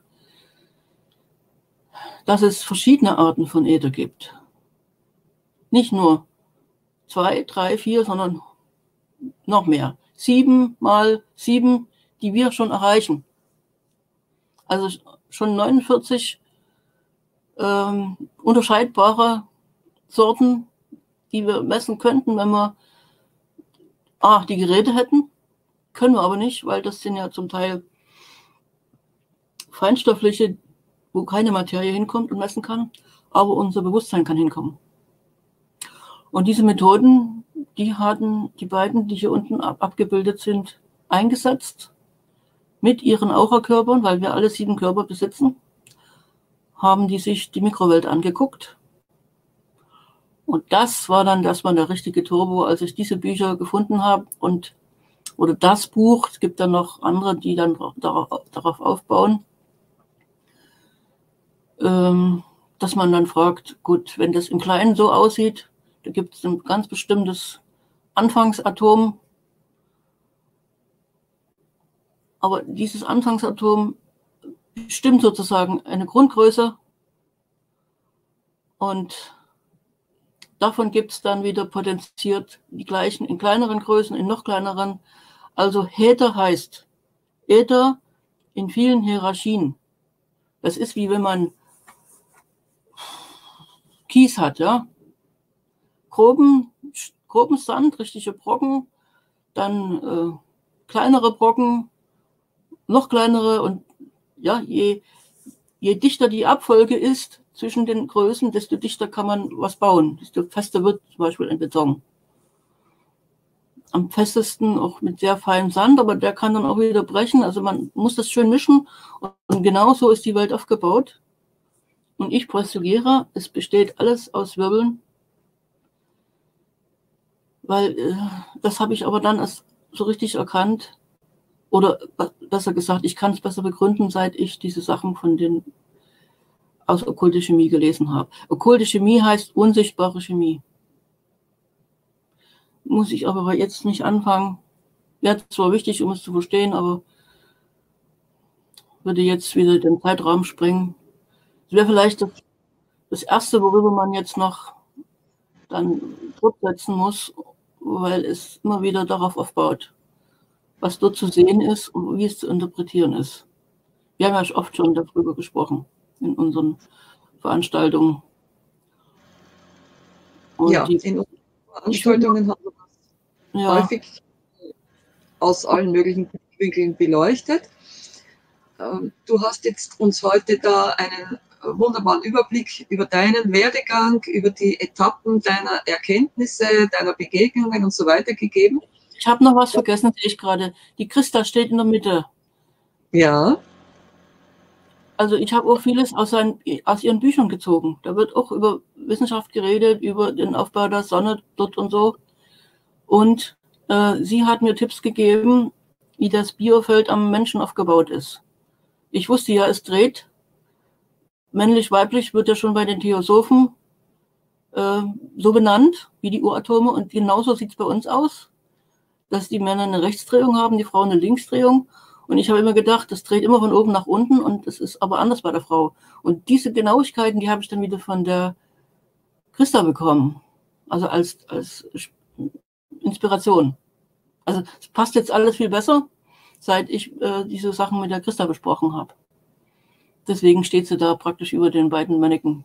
dass es verschiedene Arten von Äther gibt. Nicht nur zwei, drei, vier, sondern noch mehr. Sieben mal sieben, die wir schon erreichen. Also schon neunundvierzig ähm, unterscheidbare Sorten, die wir messen könnten, wenn wir ah, die Geräte hätten. Können wir aber nicht, weil das sind ja zum Teil feinstoffliche, wo keine Materie hinkommt und messen kann, aber unser Bewusstsein kann hinkommen. Und diese Methoden, die hatten die beiden, die hier unten ab abgebildet sind, eingesetzt mit ihren Aura-Körpern, weil wir alle sieben Körper besitzen, haben die sich die Mikrowelt angeguckt. Und das war dann, das war der richtige Turbo, als ich diese Bücher gefunden habe und oder das Buch, es gibt dann noch andere, die dann darauf, darauf aufbauen, ähm, dass man dann fragt, gut, wenn das im Kleinen so aussieht, da gibt es ein ganz bestimmtes Anfangsatom, aber dieses Anfangsatom bestimmt sozusagen eine Grundgröße und davon gibt es dann wieder potenziert die gleichen in kleineren Größen, in noch kleineren. Also Äther heißt Äther in vielen Hierarchien. Das ist wie wenn man Kies hat, ja. Groben, groben Sand, richtige Brocken, dann äh, kleinere Brocken, noch kleinere und ja, je, je dichter die Abfolge ist zwischen den Größen, desto dichter kann man was bauen, desto fester wird zum Beispiel ein Beton. Am festesten auch mit sehr feinem Sand, aber der kann dann auch wieder brechen. Also man muss das schön mischen und genau so ist die Welt aufgebaut. Und ich postuliere, es besteht alles aus Wirbeln, weil äh, das habe ich aber dann erst so richtig erkannt oder besser gesagt, ich kann es besser begründen, seit ich diese Sachen von den aus okkulte Chemie gelesen habe. Okkulte Chemie heißt unsichtbare Chemie. Muss ich aber jetzt nicht anfangen. Wäre zwar wichtig, um es zu verstehen, aber würde jetzt wieder den Zeitraum sprengen. Das wäre vielleicht das, das Erste, worüber man jetzt noch dann Druck setzen muss, weil es immer wieder darauf aufbaut, was dort zu sehen ist und wie es zu interpretieren ist. Wir haben ja oft schon darüber gesprochen in unseren Veranstaltungen. Und ja, die, in unseren Veranstaltungen haben wir das ja häufig aus allen möglichen Winkeln beleuchtet. Du hast jetzt uns heute da einen wunderbaren Überblick über deinen Werdegang, über die Etappen deiner Erkenntnisse, deiner Begegnungen und so weiter gegeben. Ich habe noch was vergessen, sehe ich gerade. Die Christa steht in der Mitte. Ja. Also ich habe auch vieles aus, seinen, aus ihren Büchern gezogen. Da wird auch über Wissenschaft geredet, über den Aufbau der Sonne dort und so. Und äh, sie hat mir Tipps gegeben, wie das Biofeld am Menschen aufgebaut ist. Ich wusste ja, es dreht. Männlich-weiblich wird ja schon bei den Theosophen äh, so benannt, wie die Uratome. Und genauso sieht es bei uns aus, dass die Männer eine Rechtsdrehung haben, die Frauen eine Linksdrehung. Und ich habe immer gedacht, das dreht immer von oben nach unten und das ist aber anders bei der Frau. Und diese Genauigkeiten, die habe ich dann wieder von der Christa bekommen. Also als, als Inspiration. Also es passt jetzt alles viel besser, seit ich äh, diese Sachen mit der Christa besprochen habe. Deswegen steht sie da praktisch über den beiden Mannequin.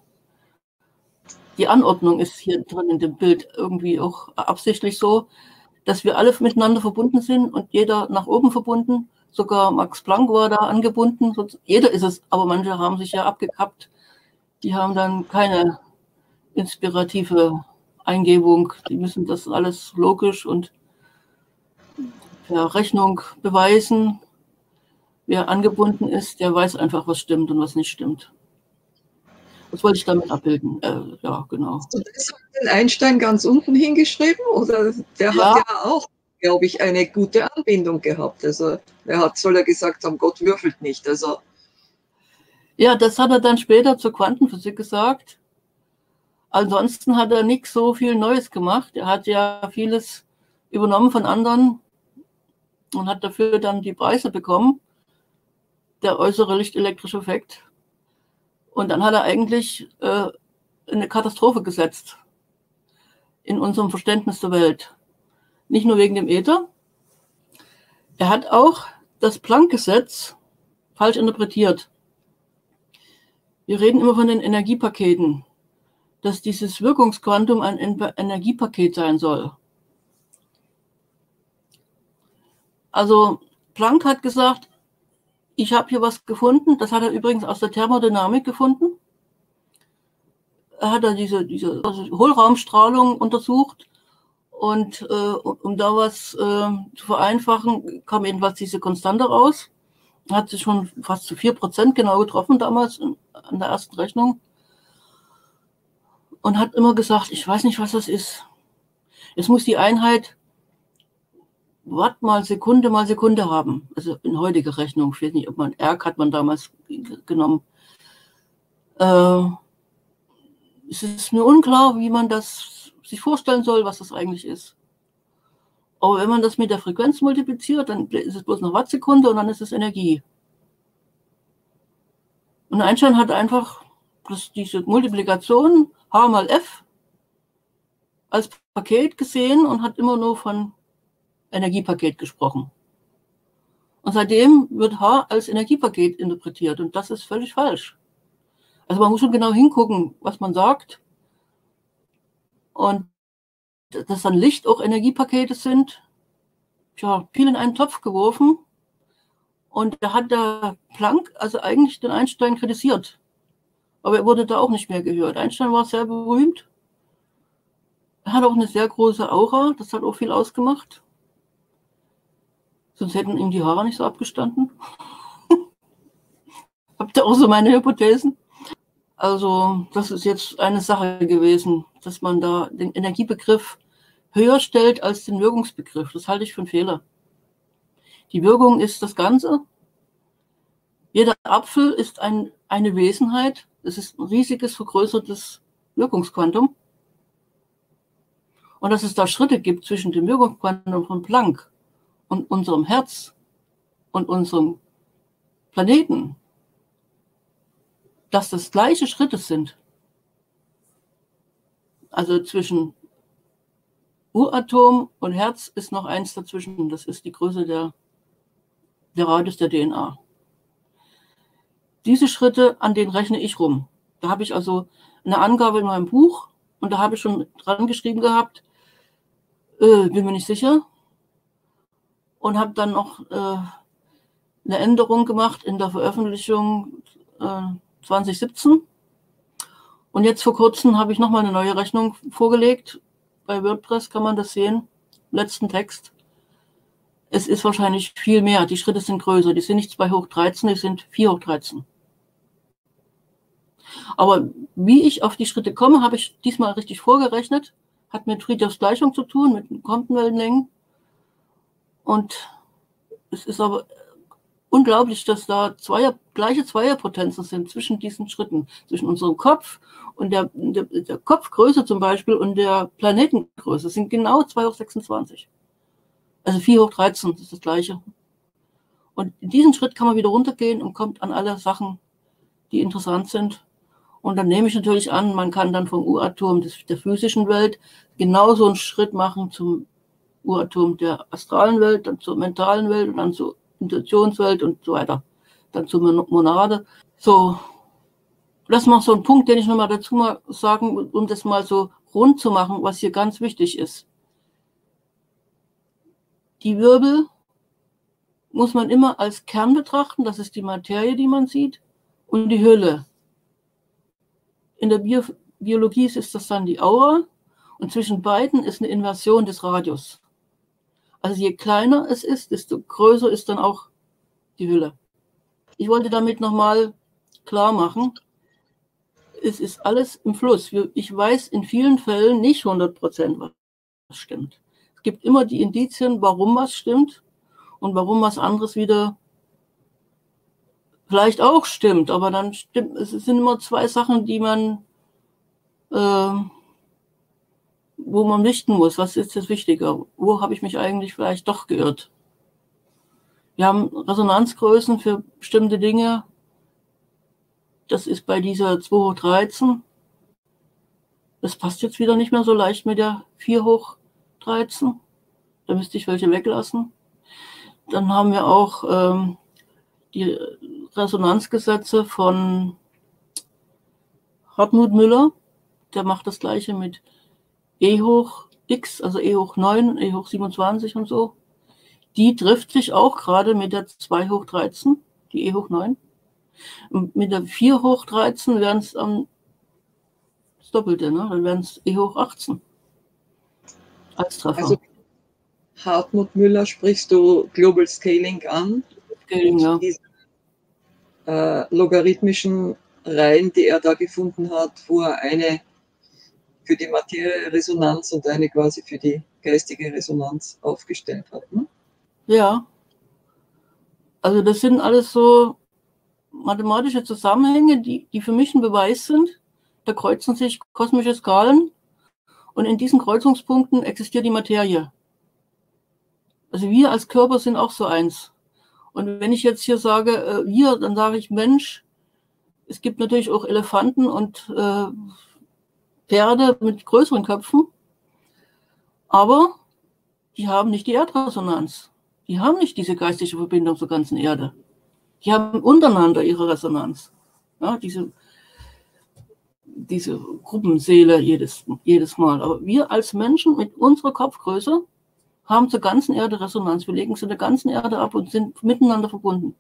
Die Anordnung ist hier drin in dem Bild irgendwie auch absichtlich so, dass wir alle miteinander verbunden sind und jeder nach oben verbunden. Sogar Max Planck war da angebunden. Jeder ist es, aber manche haben sich ja abgekappt. Die haben dann keine inspirative Eingebung. Die müssen das alles logisch und per Rechnung beweisen. Wer angebunden ist, der weiß einfach, was stimmt und was nicht stimmt. Das wollte ich damit abbilden. Äh, ja, genau. Hast du deshalb den Einstein ganz unten hingeschrieben? Oder der Ja. hat ja auch, glaube ich, eine gute Anbindung gehabt. Also er hat, soll er gesagt haben, Gott würfelt nicht. Also Ja, das hat er dann später zur Quantenphysik gesagt. Ansonsten hat er nicht so viel Neues gemacht. Er hat ja vieles übernommen von anderen und hat dafür dann die Preise bekommen. Der äußere lichtelektrische Effekt. Und dann hat er eigentlich äh, eine Katastrophe gesetzt in unserem Verständnis der Welt. Nicht nur wegen dem Äther. Er hat auch das Planck-Gesetz falsch interpretiert. Wir reden immer von den Energiepaketen, dass dieses Wirkungsquantum ein Energiepaket sein soll. Also Planck hat gesagt, ich habe hier was gefunden, das hat er übrigens aus der Thermodynamik gefunden. Er hat da diese, diese also Hohlraumstrahlung untersucht und äh, um da was äh, zu vereinfachen, kam jedenfalls diese Konstante raus. Hat sich schon fast zu vier Prozent genau getroffen damals in, an der ersten Rechnung. Und hat immer gesagt, ich weiß nicht, was das ist. Es muss die Einheit Watt mal Sekunde mal Sekunde haben. Also in heutiger Rechnung, ich weiß nicht, ob man Erg hat man damals genommen. Äh, es ist mir unklar, wie man das sich vorstellen soll, was das eigentlich ist. Aber wenn man das mit der Frequenz multipliziert, dann ist es bloß eine Wattsekunde und dann ist es Energie. Und Einstein hat einfach das, diese Multiplikation H mal F als Paket gesehen und hat immer nur von Energiepaket gesprochen. Und seitdem wird H als Energiepaket interpretiert und das ist völlig falsch. Also man muss schon genau hingucken, was man sagt. Und dass dann Licht auch Energiepakete sind, tja, viel in einen Topf geworfen. Und da hat der Planck also eigentlich den Einstein kritisiert. Aber er wurde da auch nicht mehr gehört. Einstein war sehr berühmt. Er hat auch eine sehr große Aura, das hat auch viel ausgemacht. Sonst hätten ihm die Haare nicht so abgestanden. Habt ihr auch so meine Hypothesen? Also das ist jetzt eine Sache gewesen, dass man da den Energiebegriff höher stellt als den Wirkungsbegriff. Das halte ich für einen Fehler. Die Wirkung ist das Ganze. Jeder Apfel ist ein, eine Wesenheit. Es ist ein riesiges, vergrößertes Wirkungsquantum. Und dass es da Schritte gibt zwischen dem Wirkungsquantum von Planck und unserem Herz und unserem Planeten, dass das gleiche Schritte sind. Also zwischen Uratom und Herz ist noch eins dazwischen. Das ist die Größe der, der Radius der D N A. Diese Schritte, an denen rechne ich rum. Da habe ich also eine Angabe in meinem Buch und da habe ich schon dran geschrieben gehabt, äh, bin mir nicht sicher. Und habe dann noch äh, eine Änderung gemacht in der Veröffentlichung äh, zwanzig siebzehn. Und jetzt vor kurzem habe ich nochmal eine neue Rechnung vorgelegt. Bei WordPress kann man das sehen, im letzten Text. Es ist wahrscheinlich viel mehr. Die Schritte sind größer. Die sind nicht zwei hoch dreizehn, die sind vier hoch dreizehn. Aber wie ich auf die Schritte komme, habe ich diesmal richtig vorgerechnet. Hat mit Friedrichs Gleichung zu tun, mit Quantenwellenlängen. Und es ist aber unglaublich, dass da Zweier, gleiche Zweierpotenzen sind zwischen diesen Schritten, zwischen unserem Kopf und der, der, der Kopfgröße zum Beispiel und der Planetengröße. Das sind genau zwei hoch sechsundzwanzig. Also vier hoch dreizehn ist das Gleiche. Und in diesen Schritt kann man wieder runtergehen und kommt an alle Sachen, die interessant sind. Und dann nehme ich natürlich an, man kann dann vom Uratom des, der physischen Welt genauso einen Schritt machen zum Uratom der astralen Welt, dann zur mentalen Welt und dann zur Intuitionswelt und so weiter. Dann zur Monade. So, das ist noch so ein Punkt, den ich nochmal dazu mal sagen, um das mal so rund zu machen, was hier ganz wichtig ist. Die Wirbel muss man immer als Kern betrachten, das ist die Materie, die man sieht, und die Hülle. In der Bio Biologie ist das dann die Aura und zwischen beiden ist eine Inversion des Radius. Also je kleiner es ist, desto größer ist dann auch die Hülle. Ich wollte damit nochmal klar machen, es ist alles im Fluss. Ich weiß in vielen Fällen nicht hundert Prozent, was stimmt. Es gibt immer die Indizien, warum was stimmt und warum was anderes wieder vielleicht auch stimmt. Aber dann stimmt, es sind immer zwei Sachen, die man, äh, wo man richten muss. Was ist jetzt wichtiger? Wo habe ich mich eigentlich vielleicht doch geirrt? Wir haben Resonanzgrößen für bestimmte Dinge. Das ist bei dieser zwei hoch dreizehn. Das passt jetzt wieder nicht mehr so leicht mit der vier hoch dreizehn. Da müsste ich welche weglassen. Dann haben wir auch ähm, die Resonanzgesetze von Hartmut Müller. Der macht das Gleiche mit E hoch X, also E hoch neun, E hoch siebenundzwanzig und so. Die trifft sich auch gerade mit der zwei hoch dreizehn, die E hoch neun. Und mit der vier hoch dreizehn wären es um, das Doppelte, ne? Dann wären es E hoch achtzehn als Treffer. Also Hartmut Müller sprichst du Global Scaling an. Scaling, ja. Diese äh, logarithmischen Reihen, die er da gefunden hat, wo er eine für die Materie-Resonanz und eine quasi für die geistige Resonanz aufgestellt hat. Ne? Ja. Also das sind alles so mathematische Zusammenhänge, die, die für mich ein Beweis sind. Da kreuzen sich kosmische Skalen und in diesen Kreuzungspunkten existiert die Materie. Also wir als Körper sind auch so eins. Und wenn ich jetzt hier sage, äh, wir, dann sage ich Mensch. Es gibt natürlich auch Elefanten und äh, Pferde mit größeren Köpfen, aber die haben nicht die Erdresonanz. Die haben nicht diese geistige Verbindung zur ganzen Erde. Die haben untereinander ihre Resonanz. Ja, diese, diese Gruppenseele jedes, jedes Mal. Aber wir als Menschen mit unserer Kopfgröße haben zur ganzen Erde Resonanz. Wir legen sie der ganzen Erde ab und sind miteinander verbunden.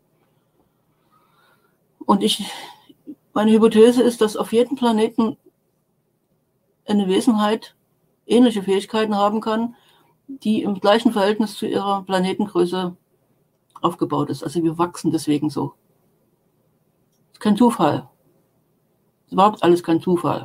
Und ich, meine Hypothese ist, dass auf jedem Planeten eine Wesenheit ähnliche Fähigkeiten haben kann, die im gleichen Verhältnis zu ihrer Planetengröße aufgebaut ist. Also wir wachsen deswegen so. Das ist kein Zufall. Das ist überhaupt alles kein Zufall.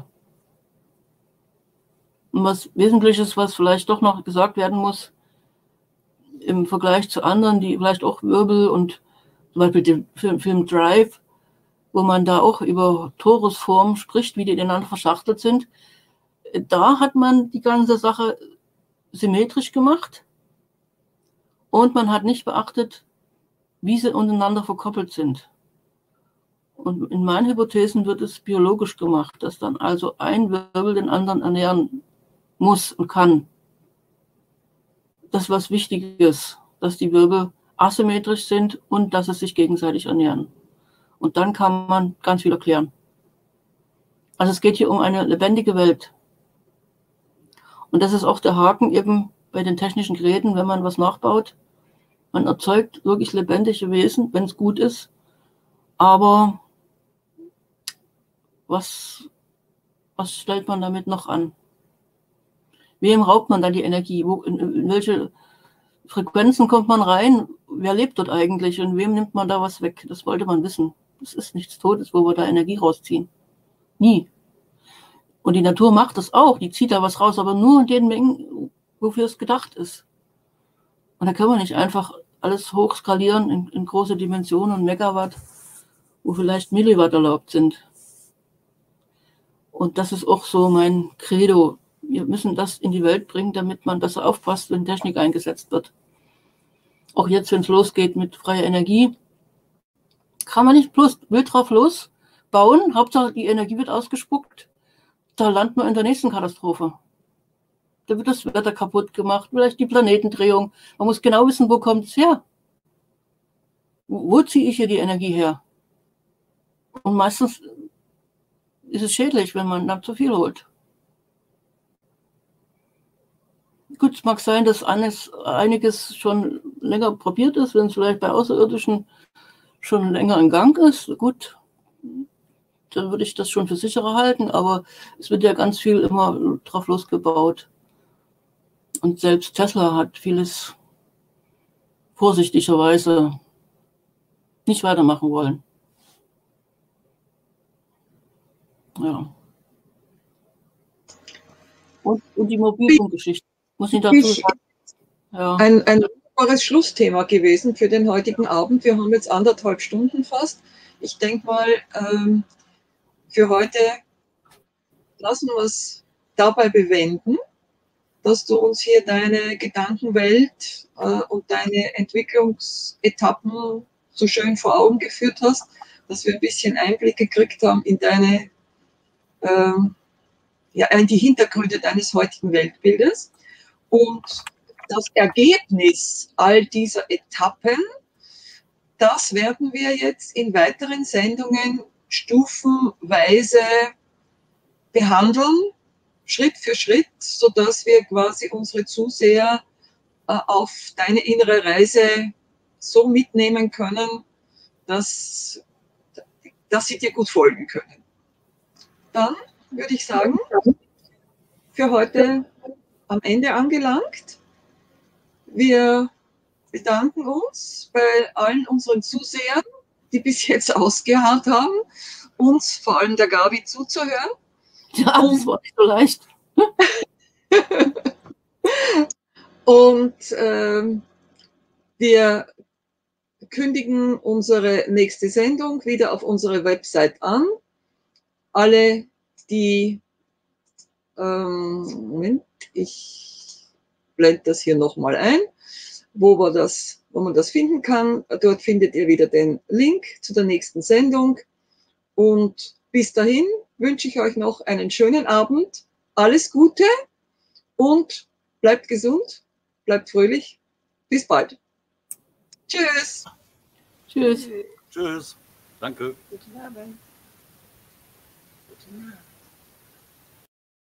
Und was Wesentliches, was vielleicht doch noch gesagt werden muss, im Vergleich zu anderen, die vielleicht auch Wirbel und zum Beispiel den Film, Film Drive, wo man da auch über Torusformen spricht, wie die ineinander verschachtelt sind, da hat man die ganze Sache symmetrisch gemacht und man hat nicht beachtet, wie sie untereinander verkoppelt sind. Und in meinen Hypothesen wird es biologisch gemacht, dass dann also ein Wirbel den anderen ernähren muss und kann. Das ist was Wichtiges, dass die Wirbel asymmetrisch sind und dass sie sich gegenseitig ernähren. Und dann kann man ganz viel erklären. Also es geht hier um eine lebendige Welt. Und das ist auch der Haken eben bei den technischen Geräten, wenn man was nachbaut. Man erzeugt wirklich lebendige Wesen, wenn es gut ist. Aber was, was stellt man damit noch an? Wem raubt man dann die Energie? Wo, in, in welche Frequenzen kommt man rein? Wer lebt dort eigentlich? Und wem nimmt man da was weg? Das wollte man wissen. Das ist nichts Totes, wo wir da Energie rausziehen. Nie. Und die Natur macht das auch. Die zieht da was raus, aber nur in den Mengen, wofür es gedacht ist. Und da kann man nicht einfach alles hochskalieren in, in große Dimensionen, Megawatt, wo vielleicht Milliwatt erlaubt sind. Und das ist auch so mein Credo. Wir müssen das in die Welt bringen, damit man besser aufpasst, wenn Technik eingesetzt wird. Auch jetzt, wenn es losgeht mit freier Energie, kann man nicht bloß wild drauf los bauen. Hauptsache, die Energie wird ausgespuckt. Da landet man in der nächsten Katastrophe. Da wird das Wetter kaputt gemacht, vielleicht die Planetendrehung. Man muss genau wissen, wo kommt es her? Wo, wo ziehe ich hier die Energie her? Und meistens ist es schädlich, wenn man dann zu viel holt. Gut, es mag sein, dass eines, einiges schon länger probiert ist, wenn es vielleicht bei Außerirdischen schon länger in Gang ist. Gut, dann würde ich das schon für sicherer halten, aber es wird ja ganz viel immer drauf losgebaut. Und selbst Tesla hat vieles vorsichtigerweise nicht weitermachen wollen. Ja. Und, und die Mobilfunkgeschichte. Muss ich dazu sagen. Ja. Ein, ein wunderbares Schlussthema gewesen für den heutigen Abend. Wir haben jetzt anderthalb Stunden fast. Ich denke mal, ähm, für heute lassen wir es dabei bewenden, dass du uns hier deine Gedankenwelt äh, und deine Entwicklungsetappen so schön vor Augen geführt hast, dass wir ein bisschen Einblick gekriegt haben in deine, ähm, ja, in die Hintergründe deines heutigen Weltbildes. Und das Ergebnis all dieser Etappen, das werden wir jetzt in weiteren Sendungen stufenweise behandeln, Schritt für Schritt, sodass wir quasi unsere Zuseher äh, auf deine innere Reise so mitnehmen können, dass, dass sie dir gut folgen können. Dann würde ich sagen, für heute am Ende angelangt. Wir bedanken uns bei allen unseren Zusehern, die bis jetzt ausgeharrt haben, uns, vor allem der Gabi, zuzuhören. Ja, das war nicht so leicht. Und ähm, wir kündigen unsere nächste Sendung wieder auf unserer Website an. Alle, die, ähm, Moment, ich blende das hier nochmal ein, wo, wir das, wo man das finden kann. Dort findet ihr wieder den Link zu der nächsten Sendung. Und bis dahin wünsche ich euch noch einen schönen Abend. Alles Gute und bleibt gesund, bleibt fröhlich. Bis bald. Tschüss. Tschüss. Tschüss. Danke. Guten Abend. Guten Abend.